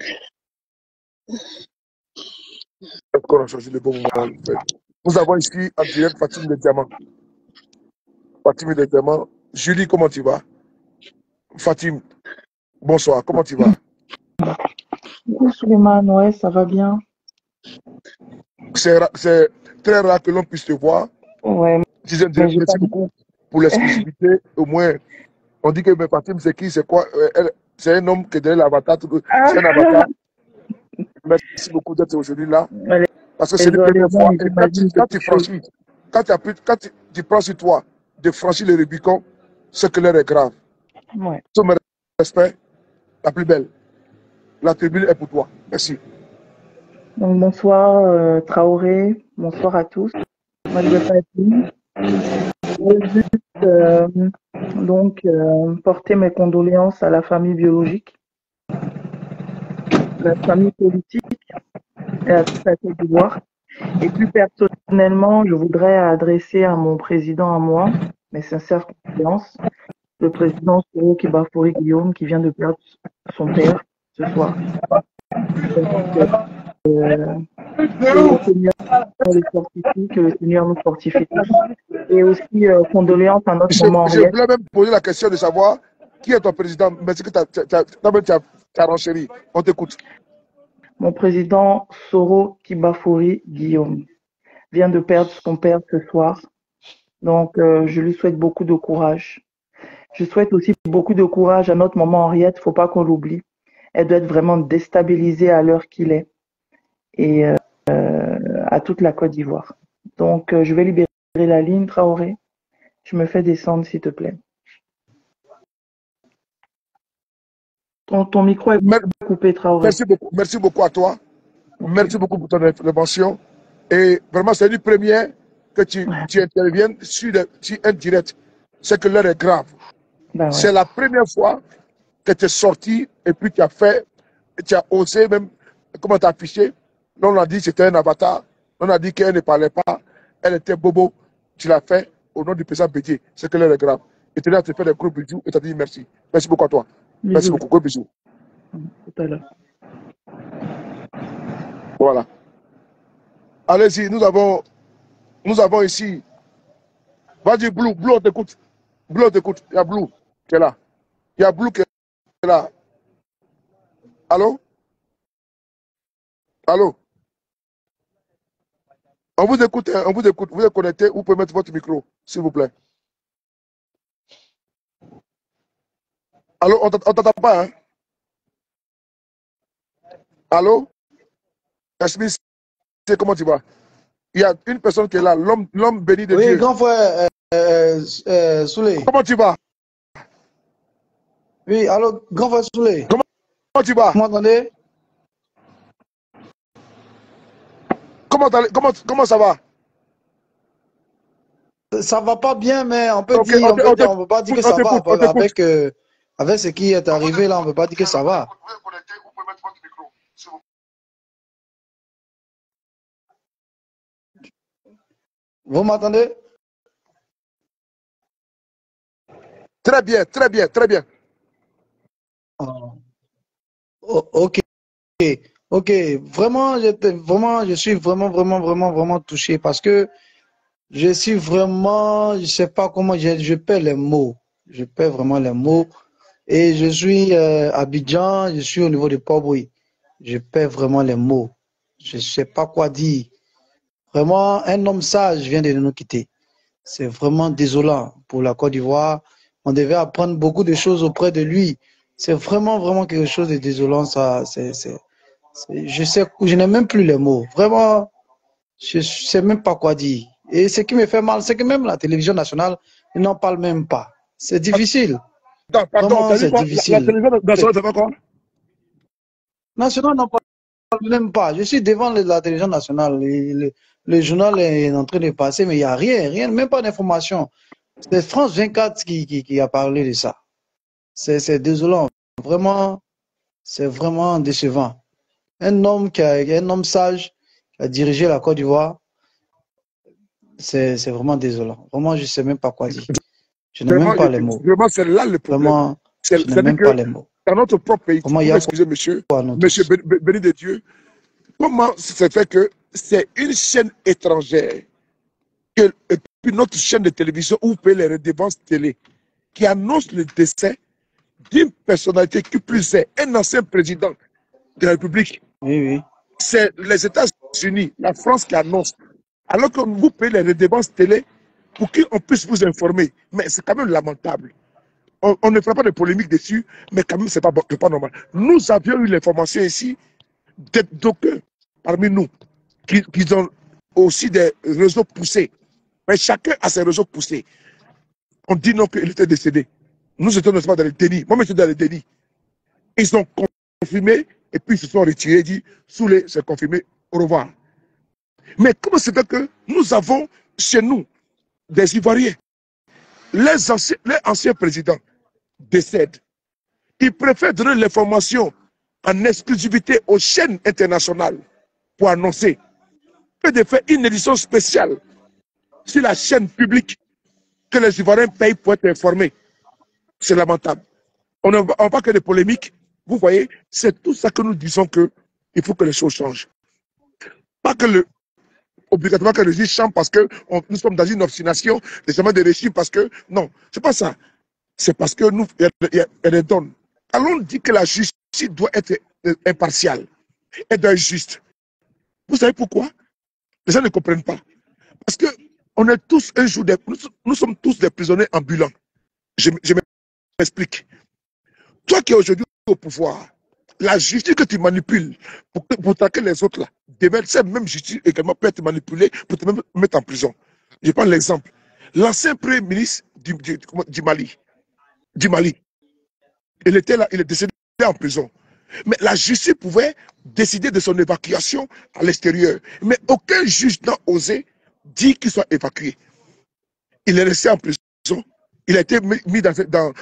Encore on a choisi le bon moment. En fait. Nous avons ici en direct Fatim Le Diamant. Fatim Le Diamant. Julie, comment tu vas? Fatim, bonsoir, comment tu vas? Coucou Suleiman, ouais, ça va bien. C'est très rare que l'on puisse te voir. Ouais, Je disais, mais j'ai merci pas beaucoup pour l'exclusivité. Au moins, on dit que mais Fatim, c'est qui? C'est quoi? C'est un homme qui est derrière l'avatar. C'est un avatar. Merci beaucoup d'être aujourd'hui là. Parce que c'est la première fois. Et quand tu franchis, quand tu prends sur toi de franchir le Rubicon, ce que l'heure est grave. Ouais. Tout mon respect, la plus belle. La tribune est pour toi. Merci. Donc, bonsoir Traoré, bonsoir à tous. Moi, je vais pas être libre. Je veux juste porter mes condoléances à la famille biologique, la famille politique et à toute la Côte d'Ivoire. Et plus personnellement, je voudrais adresser à mon président, à moi, mes sincères condoléances, le président Soro Kibafouri Guillaume, qui vient de perdre son père ce soir. Que le Seigneur nous fortifie tous. Et aussi condoléances à notre maman Je voulais même poser la question de savoir qui est ton président. Merci que tu as renchéri. On t'écoute. Mon président Soro Kibafouri Guillaume vient de perdre son père ce soir. Donc, je lui souhaite beaucoup de courage. Je souhaite aussi beaucoup de courage à notre maman Henriette. Faut pas qu'on l'oublie. Elle doit être vraiment déstabilisée à l'heure qu'il est. Et à toute la Côte d'Ivoire. Donc, je vais libérer la ligne, Traoré. Je me fais descendre, s'il te plaît. Ton micro est coupé, Traoré. Merci beaucoup à toi. Merci beaucoup pour ton intervention. Et vraiment, c'est une première que tu interviennes sur un direct. C'est que l'heure est grave. Ben ouais. C'est la première fois que tu es sorti et puis tu as osé même, comment t'afficher. On a dit que c'était un avatar. On a dit qu'elle ne parlait pas. Elle était bobo. Tu l'as fait au nom du président Bédié. C'est que l'heure est grave. Et tu as fait des gros bisous et tu as dit merci. Merci beaucoup à toi. Bisous. Merci beaucoup. Gros bisous. Tout à l'heure. Voilà. Allez-y, nous avons ici. Vas-y, Blue. Blue, on t'écoute. Blue, on t'écoute. Il y a Blue qui est là. Il y a Blue qui est là. Allô? Allô? On vous écoute, on vous écoute. Vous êtes connecté, vous pouvez mettre votre micro, s'il vous plaît. Allô, on t'entend pas, hein? Allô? Smith, comment tu vas? Il y a une personne qui est là, l'homme béni de Dieu. Oui, grand frère Souley. Comment tu vas? Oui, allô, grand frère Souley. Comment tu vas? Vous m'entendez? Comment ça va? Ça va pas bien, mais on peut Okay, dire, on peut pas dire que ça va. Avec ce qui est arrivé là, on peut pas dire que ça va. Vous m'entendez? Très bien, très bien, très bien. Oh, ok. Ok, vraiment, je suis vraiment touché parce que je suis vraiment, je sais pas comment, je perds les mots. Je perds vraiment les mots Et je suis à Abidjan, je suis au niveau de Port-Bouilly. Je perds vraiment les mots. Je ne sais pas quoi dire. Vraiment, un homme sage vient de nous quitter. C'est vraiment désolant pour la Côte d'Ivoire. On devait apprendre beaucoup de choses auprès de lui. C'est vraiment, vraiment quelque chose de désolant. Ça, je n'ai même plus les mots. Vraiment, je ne sais même pas quoi dire. Et ce qui me fait mal, c'est que même la télévision nationale, ils n'en parlent même pas. C'est difficile. Pardon, c'est difficile. La télévision nationale, ça fait quoi? National n'en parle même pas. Je suis devant la télévision nationale. Le journal est en train de passer, mais il n'y a rien, même pas d'information. C'est France 24 qui a parlé de ça. C'est désolant. Vraiment, c'est vraiment décevant. Un homme sage qui a dirigé la Côte d'Ivoire, c'est vraiment désolant. Vraiment, je ne sais même pas quoi dire. Je n'ai même pas les mots. Vraiment, c'est là le problème. Vraiment, je n'ai même pas les mots. Dans notre propre pays, excusez monsieur béni de Dieu, comment ça fait que c'est une chaîne étrangère, et puis notre chaîne de télévision où paye les redevances télé, qui annonce le décès d'une personnalité qui plus est un ancien président de la République. Oui. C'est les États-Unis, la France qui annonce. Alors que vous payez les redevances télé pour qu'on puisse vous informer. Mais c'est quand même lamentable. On ne fera pas de polémique dessus, mais quand même, ce n'est pas normal. Nous avions eu l'information ici d'aucuns parmi nous qui ont aussi des réseaux poussés. Mais chacun a ses réseaux poussés. On dit non qu'il était décédé. Nous étions dans le déni. Moi, je suis dans le déni. Ils ont confirmé et puis ils se sont retirés, dit Soulé, c'est confirmé, au revoir. Mais comment c'est fait que nous avons chez nous des Ivoiriens, les anciens présidents décèdent. Ils préfèrent donner l'information en exclusivité aux chaînes internationales pour annoncer que de faire une édition spéciale sur la chaîne publique que les Ivoiriens payent pour être informés. C'est lamentable. On n'a pas que des polémiques. Vous voyez, c'est tout ça que nous disons qu'il faut que les choses changent. Pas que obligatoirement que le régime change parce que nous sommes dans une obstination des régimes parce que non, c'est pas ça. C'est parce que nous, il y a des donnes. Allons dire que la justice doit être impartiale et doit être juste. Vous savez pourquoi? Les gens ne comprennent pas. Parce que on est tous un jour nous sommes tous des prisonniers ambulants. Je m'explique. Toi qui es aujourd'hui au pouvoir, la justice que tu manipules pour traquer les autres là, demain, cette même justice également peut être manipulée pour te mettre en prison. Je prends l'exemple. L'ancien premier ministre du Mali, il était là, il est décédé en prison. Mais la justice pouvait décider de son évacuation à l'extérieur. Mais aucun juge n'a osé dire qu'il soit évacué. Il est resté en prison. Il a été mis dans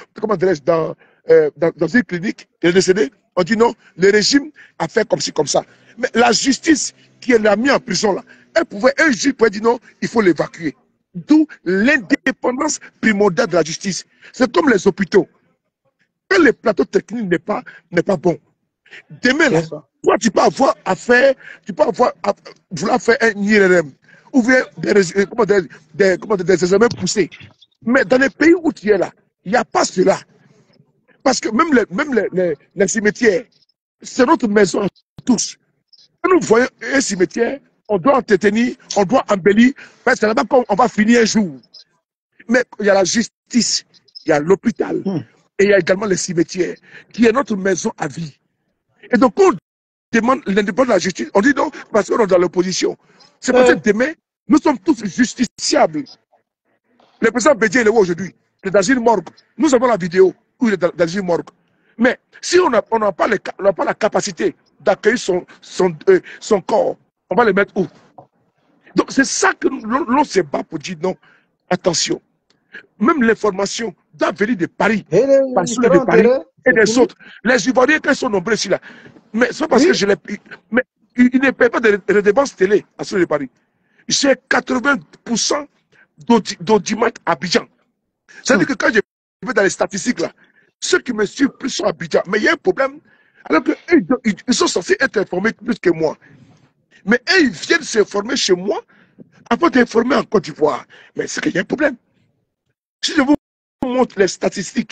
une clinique. Il est décédé. On dit non, le régime a fait comme ci, comme ça. Mais la justice qui l'a mis en prison, là, un juge pouvait dire non, il faut l'évacuer. D'où l'indépendance primordiale de la justice. C'est comme les hôpitaux. Quand le plateau technique n'est pas bon, demain, là, toi, tu peux avoir vouloir faire un IRM ou bien des examens poussés. Mais dans les pays où tu es là, il n'y a pas cela. Parce que même les cimetières, c'est notre maison tous. Quand nous voyons un cimetière, on doit entretenir, on doit embellir, parce que c'est là-bas qu'on va finir un jour. Mais il y a la justice, il y a l'hôpital, et il y a également les cimetières, qui est notre maison à vie. Et donc, on demande l'indépendance de la justice, on dit non, parce qu'on est dans l'opposition. C'est parce que demain, nous sommes tous justiciables. Le président Bédié, il est où aujourd'hui? Il est dans une morgue. Nous avons la vidéo où il est dans une morgue. Mais si on n'a pas la capacité d'accueillir son corps, on va le mettre où? Donc c'est ça que l'on se bat pour dire non, attention. Même l'information doit venir de Paris, de Paris et des autres. Les Ivoiriens, quand ils sont nombreux ici, là, mais c'est parce que je les paye. Mais ils ne payent pas de dépenses télé à ceux de Paris. J'ai 80% d'audimat à Abidjan. C'est-à-dire que quand je vais dans les statistiques, là, ceux qui me suivent plus sont à Abidjan. Mais il y a un problème. Alors qu'ils sont censés être informés plus que moi. Mais eux, ils viennent s'informer chez moi avant d'informer en Côte d'Ivoire. Mais c'est qu'il y a un problème. Si je vous montre les statistiques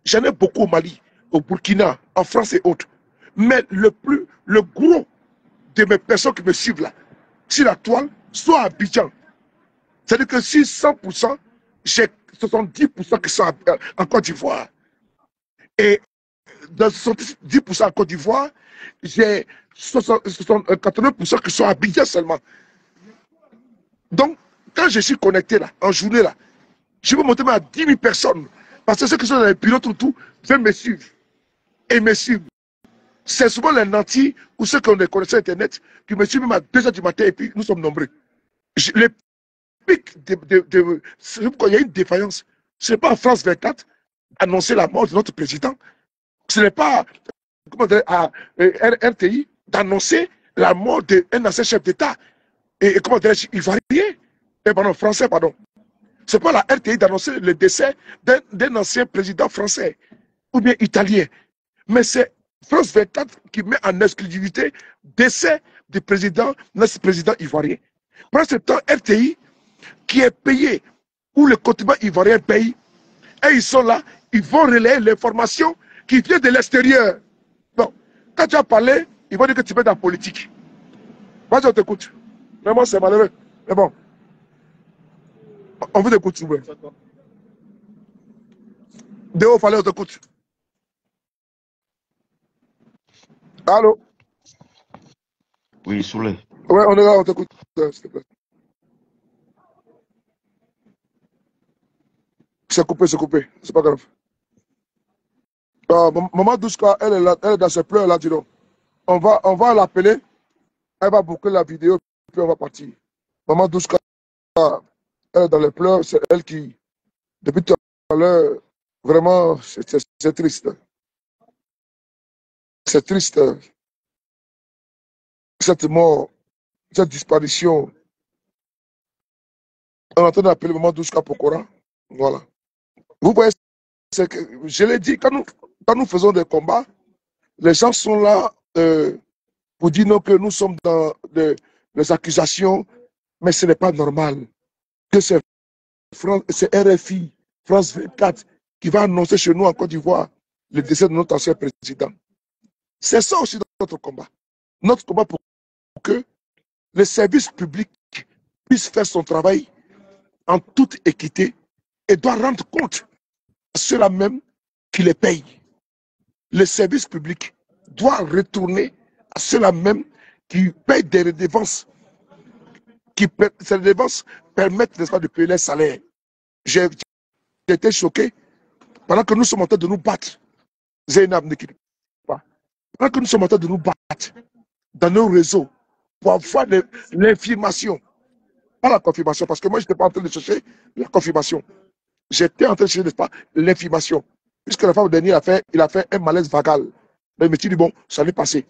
J'en ai beaucoup au Mali, au Burkina, en France et autres. Mais le gros de mes personnes qui me suivent là, sur la toile, soit à Abidjan. C'est-à-dire que sur 100%, j'ai 70% qui sont en Côte d'Ivoire. Et dans 70% en Côte d'Ivoire, j'ai 80% qui sont à Abidjan seulement. Donc, quand je suis connecté là, en journée là, je peux monter même à 10 000 personnes. Parce que ceux qui sont dans les bureaux tout, viennent me suivre. Et me suivent. C'est souvent les nantis ou ceux qui ont des connexions Internet qui me suivent même à 2 h du matin et puis nous sommes nombreux. Les pics il y a une défaillance. Ce n'est pas en France 24 annoncer la mort de notre président. Ce n'est pas à RTI d'annoncer la mort d'un ancien chef d'État. Et comment dirais-je, ivoirien. Pardon, français, pardon. Ce n'est pas la RTI d'annoncer le décès d'un ancien président français ou bien italien. Mais c'est France 24 qui met en exclusivité décès du président, notre président ivoirien. Pendant ce temps, RTI, qui est payé, ou le continent ivoirien paye, et ils sont là, ils vont relayer l'information qui vient de l'extérieur. Donc, quand tu as parlé, ils vont dire que tu fais de la politique. Vas-y, on t'écoute. Vraiment, c'est malheureux. Mais bon, on veut t'écouter, s'il vous plaît. Déo, fallait on t'écoute. Allô? Oui, Souley. Ouais, on est là, on t'écoute, s'il te plaît. C'est coupé, c'est pas grave. Maman Douska, elle est là, elle est dans ses pleurs là, dis donc. On va l'appeler, elle va boucler la vidéo, puis on va partir. Maman Douska, elle est dans les pleurs, c'est elle qui, depuis tout à l'heure, vraiment, c'est triste. C'est triste. Cette mort, cette disparition. On est en train d'appeler Maman Douska Pokora. Voilà. Vous voyez, que, je l'ai dit, quand nous faisons des combats, les gens sont là pour dire non, que nous sommes dans les accusations, mais ce n'est pas normal que c'est RFI, France 24, qui va annoncer chez nous en Côte d'Ivoire le décès de notre ancien président. C'est ça aussi notre combat. Notre combat pour que le service public puisse faire son travail en toute équité et doit rendre compte à ceux-là même qui les payent. Le service public doit retourner à ceux-là même qui payent des redevances. Ces redevances permettent, n'est-ce pas, de payer les salaires. J'ai été choqué pendant que nous sommes en train de nous battre. Zainab ne quitte pas. Pendant que nous sommes en train de nous battre dans nos réseaux pour avoir l'information. Pas la confirmation, parce que moi, je n'étais pas en train de chercher la confirmation. J'étais en train de chercher, n'est-ce pas, l'information. Puisque la femme dernière, il a fait un malaise vagal. Mais il me dit, bon, ça allait passer.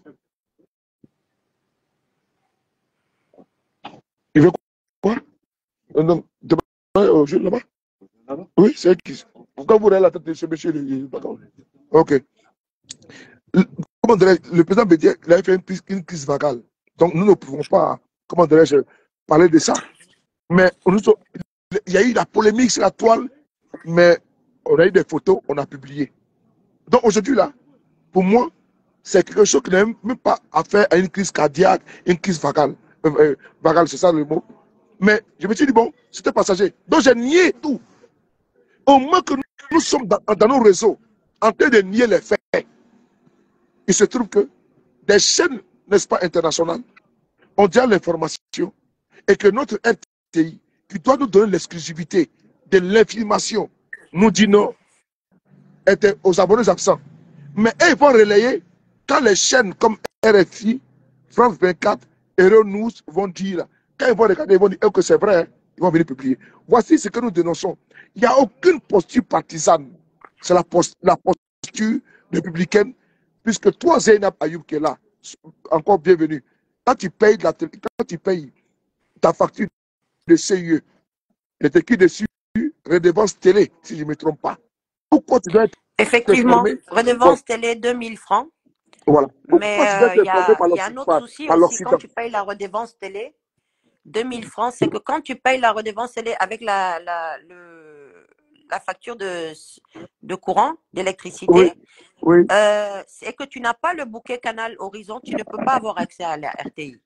Il veut quoi? Non, au jeu là-bas? Oui, c'est elle qui. Quand vous regardez la tête de ce monsieur, ok. Comment dirais-je, le président Bédier, il avait fait une crise vagale. Donc nous ne pouvons pas, comment dirais-je, parler de ça. Mais il y a eu la polémique sur la toile, mais on a eu des photos, on a publié. Donc aujourd'hui là, pour moi, c'est quelque chose qui n'a même pas affaire à une crise cardiaque, une crise vagale. Vagale, c'est ça le mot. Mais je me suis dit, bon, c'était passager. Donc j'ai nié tout. Au moins que nous sommes dans nos réseaux, en train de nier les faits, il se trouve que des chaînes, n'est-ce pas, internationales, ont déjà l'information et que notre RTI, qui doit nous donner l'exclusivité de l'information, nous dit non, était aux abonnés absents. Mais eux, ils vont relayer quand les chaînes comme RFI, France 24, Euronews vont dire, quand ils vont regarder, ils vont dire que c'est vrai, ils vont venir publier. Voici ce que nous dénonçons. Il n'y a aucune posture partisane. C'est la posture républicaine, puisque toi, Zainab Ayoub, qui est là, encore bienvenue. Quand tu payes ta facture de CIE, il est écrit dessus redevance télé, si je ne me trompe pas. Pourquoi tu dois être Effectivement, redevance télé 2000 francs. Voilà. Mais il y a un autre souci aussi quand tu payes la redevance télé. 2000 francs, c'est que quand tu payes la redevance télé avec la facture de de courant, d'électricité, Oui. Oui. c'est que tu n'as pas le bouquet Canal Horizon, tu ne peux pas avoir accès à la RTI.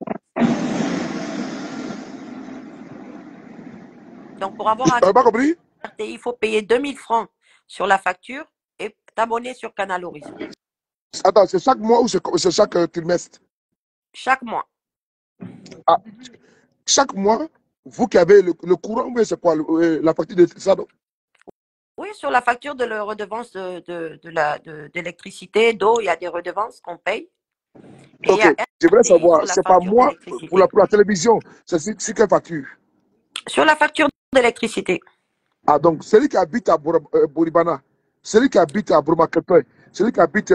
Donc, pour avoir accès pas compris? à la RTI, il faut payer 2000 francs sur la facture et t'abonner sur Canal Horizon. Attends, c'est chaque mois ou c'est chaque trimestre? Chaque mois. Ah, chaque mois, vous qui avez le courant, mais c'est quoi la facture de ça? Oui, sur la facture de la redevance d'électricité, d'eau, il y a des redevances qu'on paye. Et Ok, je voudrais savoir, c'est pas moi pour la télévision, c'est quelle facture? Sur la facture d'électricité. Ah, donc celui qui habite à Boribana, celui qui habite à Bromakepe, celui qui habite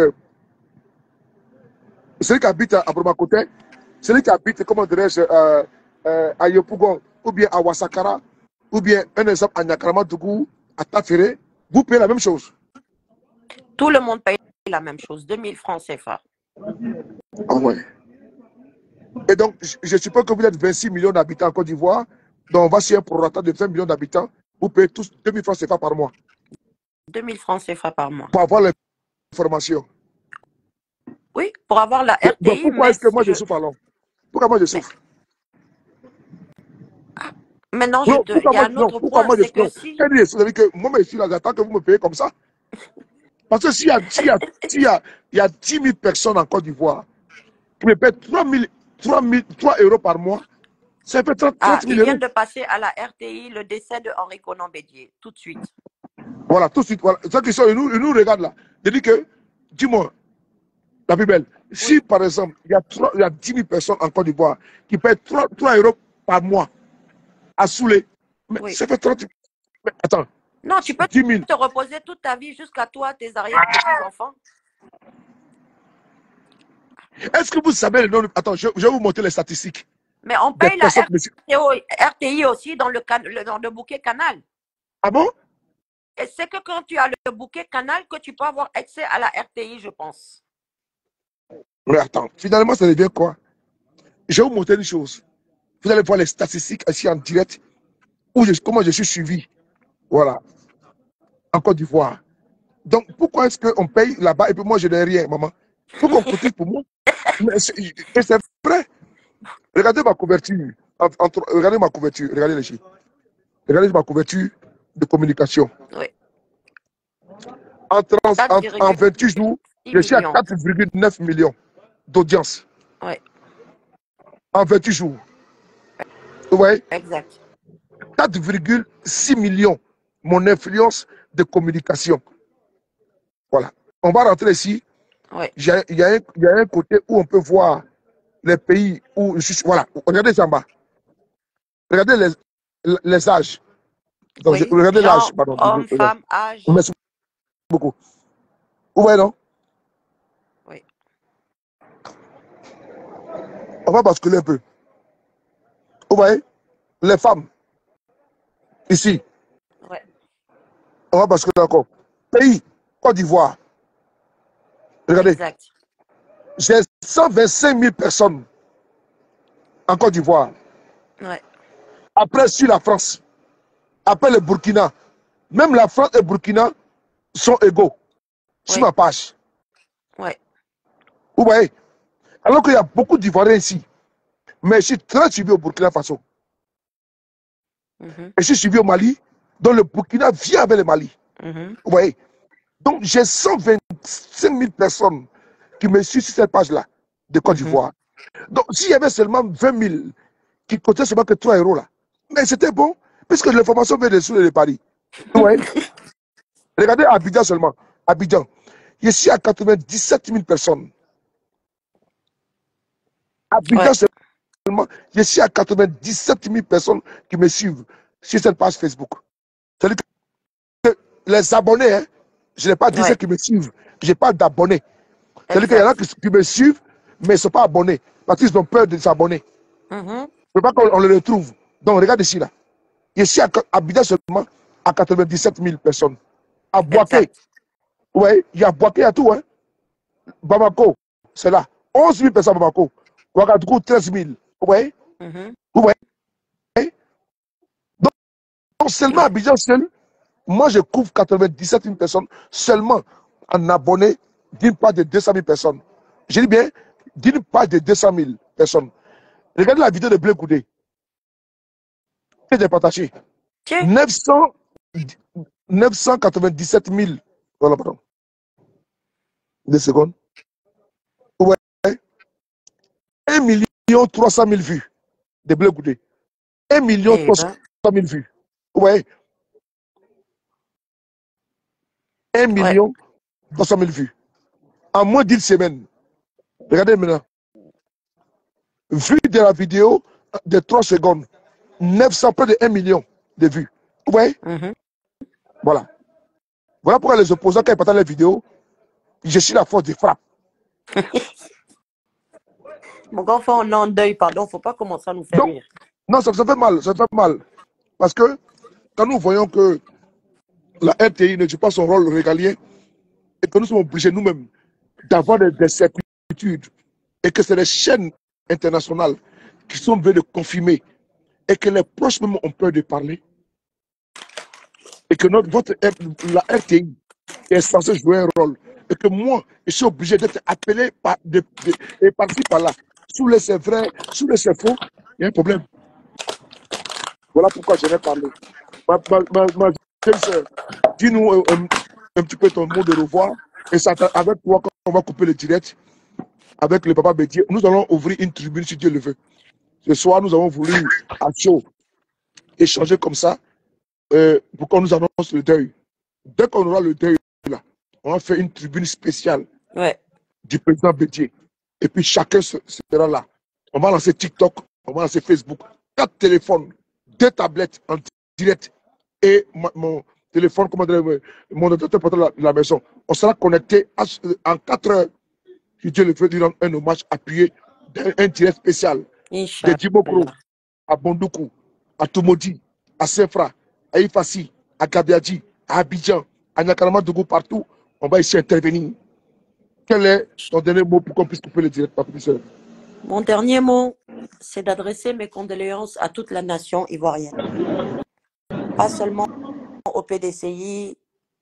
à Bromakote, celui qui habite, comment dirais-je, à Yopougon, ou bien à Wasakara, ou bien un exemple à Nyakaramadugou, à Tafere, vous payez la même chose. Tout le monde paye la même chose, 2000 francs CFA. Ah ouais. Et donc, je suppose que vous êtes 26 millions d'habitants en Côte d'Ivoire, donc on va sur un prorata de 20 millions d'habitants, vous payez tous 2000 francs CFA par mois. 2000 francs CFA par mois. Pour avoir l'information. Oui, pour avoir la RTI. Donc pourquoi est-ce que moi je souffre alors? Pourquoi moi je souffre? Maintenant, il y a un autre point, c'est que si... C'est-à-dire que moi, je suis là, j'attends que vous me payez comme ça. Parce que s'il y a 10 000 personnes en Côte d'Ivoire qui me paient 3 euros par mois, ça fait 30 000 euros. Il vient de passer à la RTI le décès de Henri Konan Bédié, tout de suite. Voilà, tout de suite. Voilà. Ceux qui sont, ils nous regardent là. Je dis que, dis-moi, la plus belle, si par exemple, il y a 10 000 personnes en Côte d'Ivoire qui paient 3 euros par mois à Soulé, mais ça fait 30 000. Mais attends. Non, tu peux te reposer toute ta vie jusqu'à toi, tes arrière-petits-enfants. Est-ce que vous savez le nom? Attends, je vais vous montrer les statistiques. Mais on paye la RTI aussi dans le bouquet Canal. Ah bon? Et c'est que quand tu as le bouquet Canal que tu peux avoir accès à la RTI, je pense. Mais attends, finalement, ça devient quoi? Je vais vous montrer une chose. Vous allez voir les statistiques ici en direct, comment je suis suivi. Voilà. En Côte d'Ivoire. Donc, pourquoi est-ce qu'on paye là-bas et puis moi, je n'ai rien, maman? Il faut qu'on cotise pour moi. Et c'est vrai. Regardez ma couverture. Regardez ma couverture. Regardez les chiffres. Regardez ma couverture de communication. Oui. En 28 jours, je suis à 4,9 millions d'audience. Oui. En 28 jours. Vous voyez? Exact. 4,6 millions. Mon influence de communication. Voilà. On va rentrer ici. Oui. Il y a un côté où on peut voir les pays où je suis. Voilà. Regardez ça en bas. Regardez les âges. Donc, oui. Regardez l'âge. Homme, femme, âge. Merci beaucoup. Vous voyez, non? Oui. On va basculer un peu. Vous voyez? Les femmes. Ici. Ouais. On va basculer encore. Pays. Côte d'Ivoire. Regardez. Exact. J'ai 125 000 personnes en Côte d'Ivoire. Ouais. Après, sur la France. Après le Burkina. Même la France et le Burkina sont égaux sur ma page. Ouais. Vous voyez? Alors qu'il y a beaucoup d'Ivoiriens ici. Mais je suis très suivi au Burkina Faso. Et je suis suivi au Mali, donc le Burkina vient avec le Mali. Vous voyez? Donc j'ai 125 000 personnes qui me suivent sur cette page-là de Côte d'Ivoire. Donc s'il y avait seulement 20 000 qui coûtaient seulement que 3 euros là, mais c'était bon, puisque l'information vient de sous de Paris. Vous voyez? Regardez Abidjan seulement. Abidjan. Je suis à 97 000 personnes. Abidjan seulement. Je suis à 97 000 personnes qui me suivent sur cette page Facebook. C'est-à-dire que les abonnés, hein, je n'ai pas dit ceux qui me suivent. Je parle d'abonnés. C'est-à-dire qu'il y en a qui me suivent, mais ils ne sont pas abonnés. Parce qu'ils ont peur de s'abonner. Je ne veux pas qu'on les retrouve. Donc, regarde ici, là. Je suis à Abidjan seulement à 97 000 personnes. À Boaké. Oui, il y a Boaké, il y a tout. Hein. Bamako, c'est là. 11 000 personnes à Bamako. Ouagadougou, 13 000. Vous voyez? Vous voyez? Donc, seulement Abidjan seul, Moi, je couvre 97 000 personnes seulement en abonnés d'une part de 200 000 personnes. Je dis bien, d'une part de 200 000 personnes. Regardez la vidéo de Blé Goudé. J'ai partagé. 997 000. Voilà, pardon. 2 secondes. Ouais. 1 300 000 vues de Blé Goudé. 1 300 000 vues. Ouais. 1 300 000 vues. En moins d'une semaine. Regardez maintenant. Vue de la vidéo de 3 secondes. 900, près de 1 million de vues. Ouais. Voilà. Voilà pourquoi les opposants, quand ils partagent les vidéos, je suis la force de frappe. Mon enfant, on est en deuil, pardon, il ne faut pas commencer à nous faire rire. Non, ça fait mal, ça fait mal. Parce que quand nous voyons que la RTI ne joue pas son rôle régalien et que nous sommes obligés nous-mêmes d'avoir des certitudes et que c'est les chaînes internationales qui sont venues de confirmer et que les proches même ont peur de parler et que la RTI est censée jouer un rôle et que moi, je suis obligé d'être appelé et par-ci par-là. Sous les c'est vrai, sous les c'est faux, il y a un problème. Voilà pourquoi je vais parler. Ma jeune soeur, dis-nous un petit peu ton mot de revoir. Et c'est avec toi qu'on va couper le direct avec le papa Bédier. Nous allons ouvrir une tribune si Dieu le veut. Ce soir, nous avons voulu à chaud échanger comme ça pour qu'on nous annonce le deuil. Dès qu'on aura le deuil, là, on va faire une tribune spéciale du président Bédier. Et puis chacun sera là. On va lancer TikTok, on va lancer Facebook, 4 téléphones, 2 tablettes en direct et mon téléphone, mon ordinateur portable de la maison. On sera connecté en 4 heures. Si Dieu le veut, durant un hommage appuyé d'un direct spécial de Djimokro à Bondoukou, à Tomodi, à Sefra, à Ifassi, à Gabiadji, à Abidjan, à Nyakaramandougou, partout. On va ici intervenir. Quel est ton dernier mot pour qu'on puisse couper le direct, papa? Mon dernier mot, c'est d'adresser mes condoléances à toute la nation ivoirienne. Pas seulement au PDCI,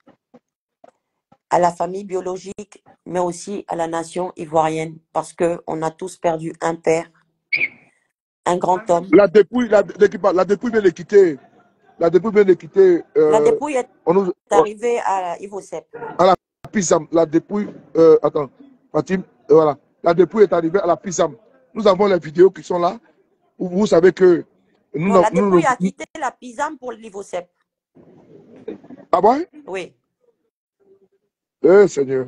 à la famille biologique, mais aussi à la nation ivoirienne, parce qu'on a tous perdu un père, un grand homme. La dépouille vient de quitter. La dépouille vient de quitter. La dépouille est arrivée à Ivosep. À la Pisam. La dépouille. Attends, Fatim, voilà. La dépouille est arrivée à la Pisam. Nous avons les vidéos qui sont là. Où vous savez que. La dépouille a quitté la Pisam pour l'Ivosep. Ah bon? Oui. Seigneur.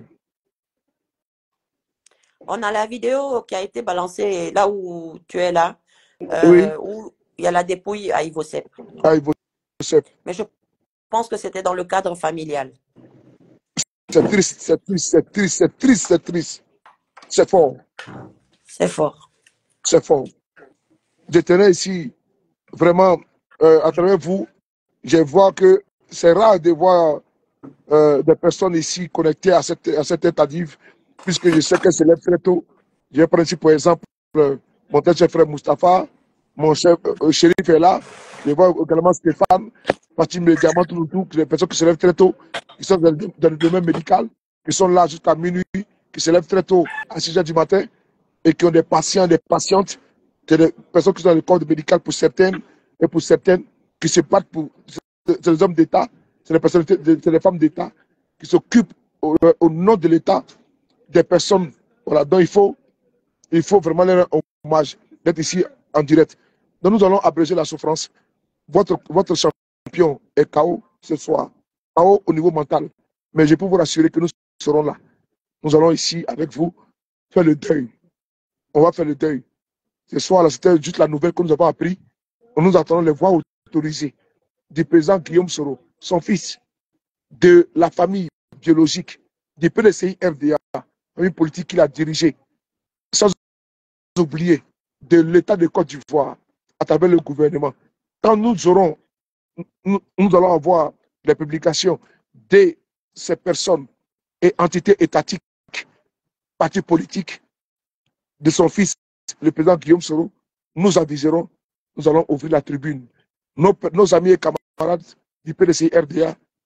On a la vidéo qui a été balancée là où tu es là. Où il y a la dépouille à Ivosep. À Ivosep. Mais je pense que c'était dans le cadre familial. C'est triste, c'est triste, c'est triste, c'est triste, c'est triste. C'est fort. C'est fort. C'est fort. Je tenais ici, vraiment, à travers vous, je vois que c'est rare de voir des personnes ici connectées à cette tentative, puisque je sais qu'elles se lèvent très tôt. Je vais prendre ici, pour exemple, mon tel chef frère Mustapha, mon chef Chérif est là. Je vois également Stéphane, Fatim Le Diamant, tout, des personnes qui se lèvent très tôt, qui sont dans le domaine médical, qui sont là jusqu'à minuit, qui se lèvent très tôt à 6 h du matin et qui ont des patients, des patientes, des personnes qui sont dans le corps médical pour certaines et pour certaines qui se battent pour. C'est les hommes d'État, c'est les personnalités, c'est les femmes d'État qui s'occupent au nom de l'État des personnes. Voilà, donc il faut vraiment leur rendre hommage d'être ici en direct. Donc nous allons abréger la souffrance. Votre champion est KO ce soir, KO au niveau mental. Mais je peux vous rassurer que nous serons là. Nous allons ici avec vous faire le deuil. On va faire le deuil. Ce soir, c'était juste la nouvelle que nous avons appris. Nous attendons les voix autorisées du président Guillaume Soro, son fils, de la famille biologique, du PDCI RDA, famille politique qu'il a dirigée, sans oublier de l'État de Côte d'Ivoire à travers le gouvernement. Quand nous allons avoir les publications de ces personnes et entités étatiques, partis politiques, de son fils, le président Guillaume Soro, nous aviserons, nous allons ouvrir la tribune. Nos amis et camarades du PDCI RDA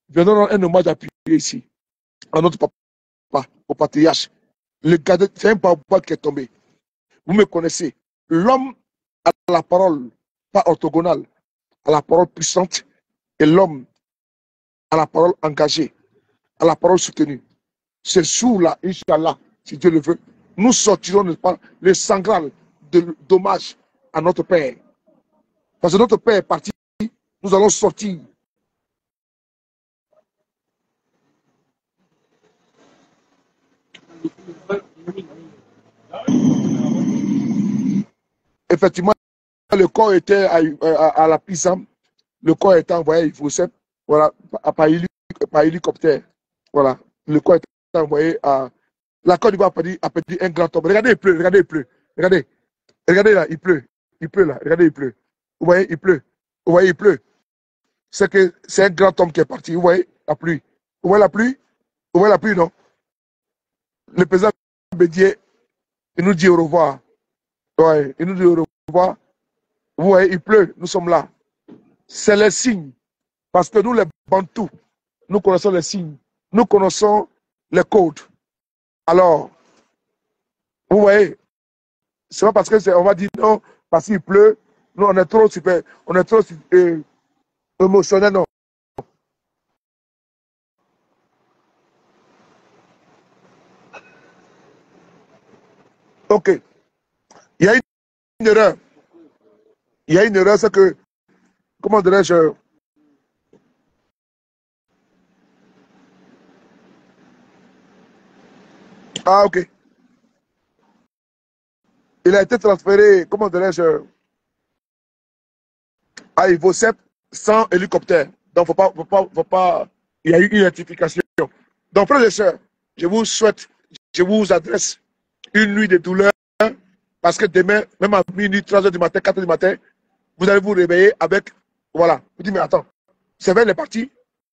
Venons rendre un hommage appuyé ici, à notre papa, au patriarche. Le gardien, c'est un baobab qui est tombé. Vous me connaissez. L'homme à la parole, pas orthogonale, à la parole puissante, et l'homme à la parole engagée, à la parole soutenue. Ce jour-là, Inch'Allah, si Dieu le veut, nous sortirons, n'est-ce pas, les sangrales d'hommage à notre Père. Parce que notre Père est parti, nous allons sortir. Effectivement, le corps était à la Pisam, le corps était envoyé à Ivosep, voilà, par hélicoptère. Voilà, le corps était envoyé à... La Côte d'Ivoire a perdu un grand homme. Regardez, il pleut, regardez, il pleut. Regardez là, il pleut là, regardez, il pleut. Vous voyez, il pleut. Vous voyez, il pleut. C'est un grand homme qui est parti. Vous voyez la pluie. Vous voyez la pluie? Vous voyez la pluie, non? Le président Bédié, il nous dit au revoir. Ouais, il nous dit au revoir. Vous voyez, il pleut, nous sommes là. C'est les signes. Parce que nous, les Bantous, nous connaissons les signes. Nous connaissons les codes. Alors, vous voyez, c'est pas parce que on va dire non, parce qu'il pleut, nous on est trop super, on est trop émotionnel, non. Ok. Il y a une erreur. Il y a une erreur, c'est que, comment dirais-je, ah ok. Il a été transféré, comment dirais-je, à Ivosep sans hélicoptère. Donc, faut pas, il y a eu une identification. Donc, frères et sœurs, je vous souhaite, je vous adresse une nuit de douleur, parce que demain, même à minuit, 3 h du matin, 4 h du matin, vous allez vous réveiller avec, voilà. Vous dites, mais attends, c'est vrai, les partis.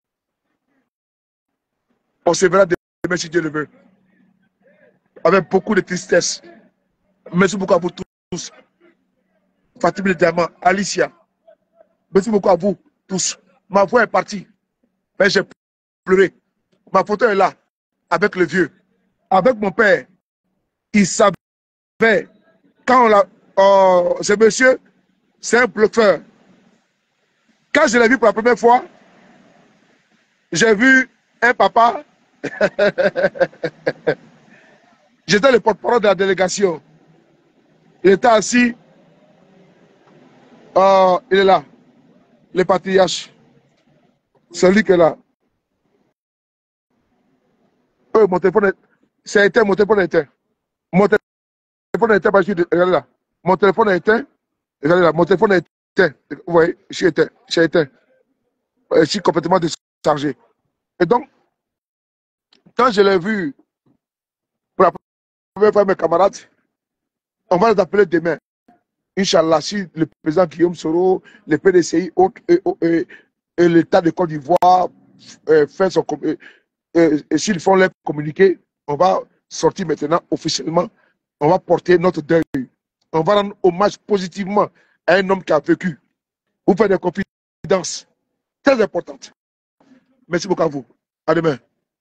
On se verra demain si Dieu le veut. Avec beaucoup de tristesse. Merci beaucoup à vous tous. Fatima Diamant, Alicia. Merci beaucoup à vous tous. Ma voix est partie. Mais j'ai pleuré. Ma photo est là, avec le vieux. Avec mon père. Il savait, quand on l'a... Oh, ce monsieur, c'est un bluffeur. Quand je l'ai vu pour la première fois, j'ai vu un papa. J'étais le porte-parole de la délégation. Il était assis. Il est là. Le patriarche. C'est lui qui est là. Mon téléphone est... C'est éteint, mon téléphone est éteint. Mon téléphone est éteint parce que... Regardez là. Mon téléphone est éteint. Regardez là. Mon téléphone est éteint. Vous voyez, je suis éteint. Je suis éteint. Je suis complètement déchargé. Et donc, quand je l'ai vu pour la première fois, mes camarades, on va les appeler demain. Inch'Allah, si le président Guillaume Soro, le PDCI et l'État de Côte d'Ivoire fait son et s'ils font leur communiqué, on va sortir maintenant officiellement, on va porter notre deuil. On va rendre hommage positivement à un homme qui a vécu. Vous faites des confidences très importantes. Merci beaucoup à vous. À demain.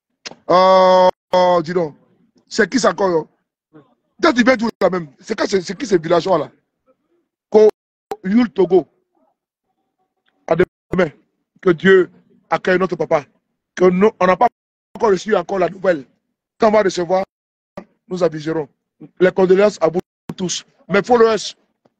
Dis donc. C'est qui ça encore? Tu viens d'où là même? C'est qui ces villageois là? Yul Togo. À demain. Que Dieu accueille notre papa. Que nous, on n'a pas encore reçu encore la nouvelle. Quand on va recevoir, nous aviserons. Les condoléances à vous tous. Mes followers,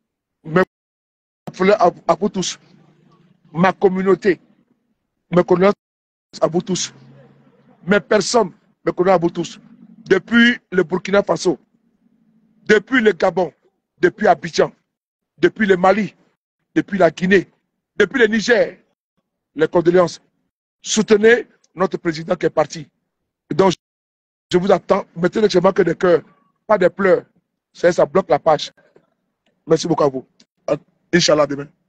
à vous tous. Ma communauté, mes condoléances à vous tous. Mes personnes, mes condoléances à vous tous. Depuis le Burkina Faso, depuis le Gabon, depuis Abidjan, depuis le Mali, depuis la Guinée, depuis le Niger, les condoléances. Soutenez notre président qui est parti. Donc, je vous attends. Mettez seulement que des cœurs, pas des pleurs. Ça bloque la page. Merci beaucoup à vous. Inch'Allah demain.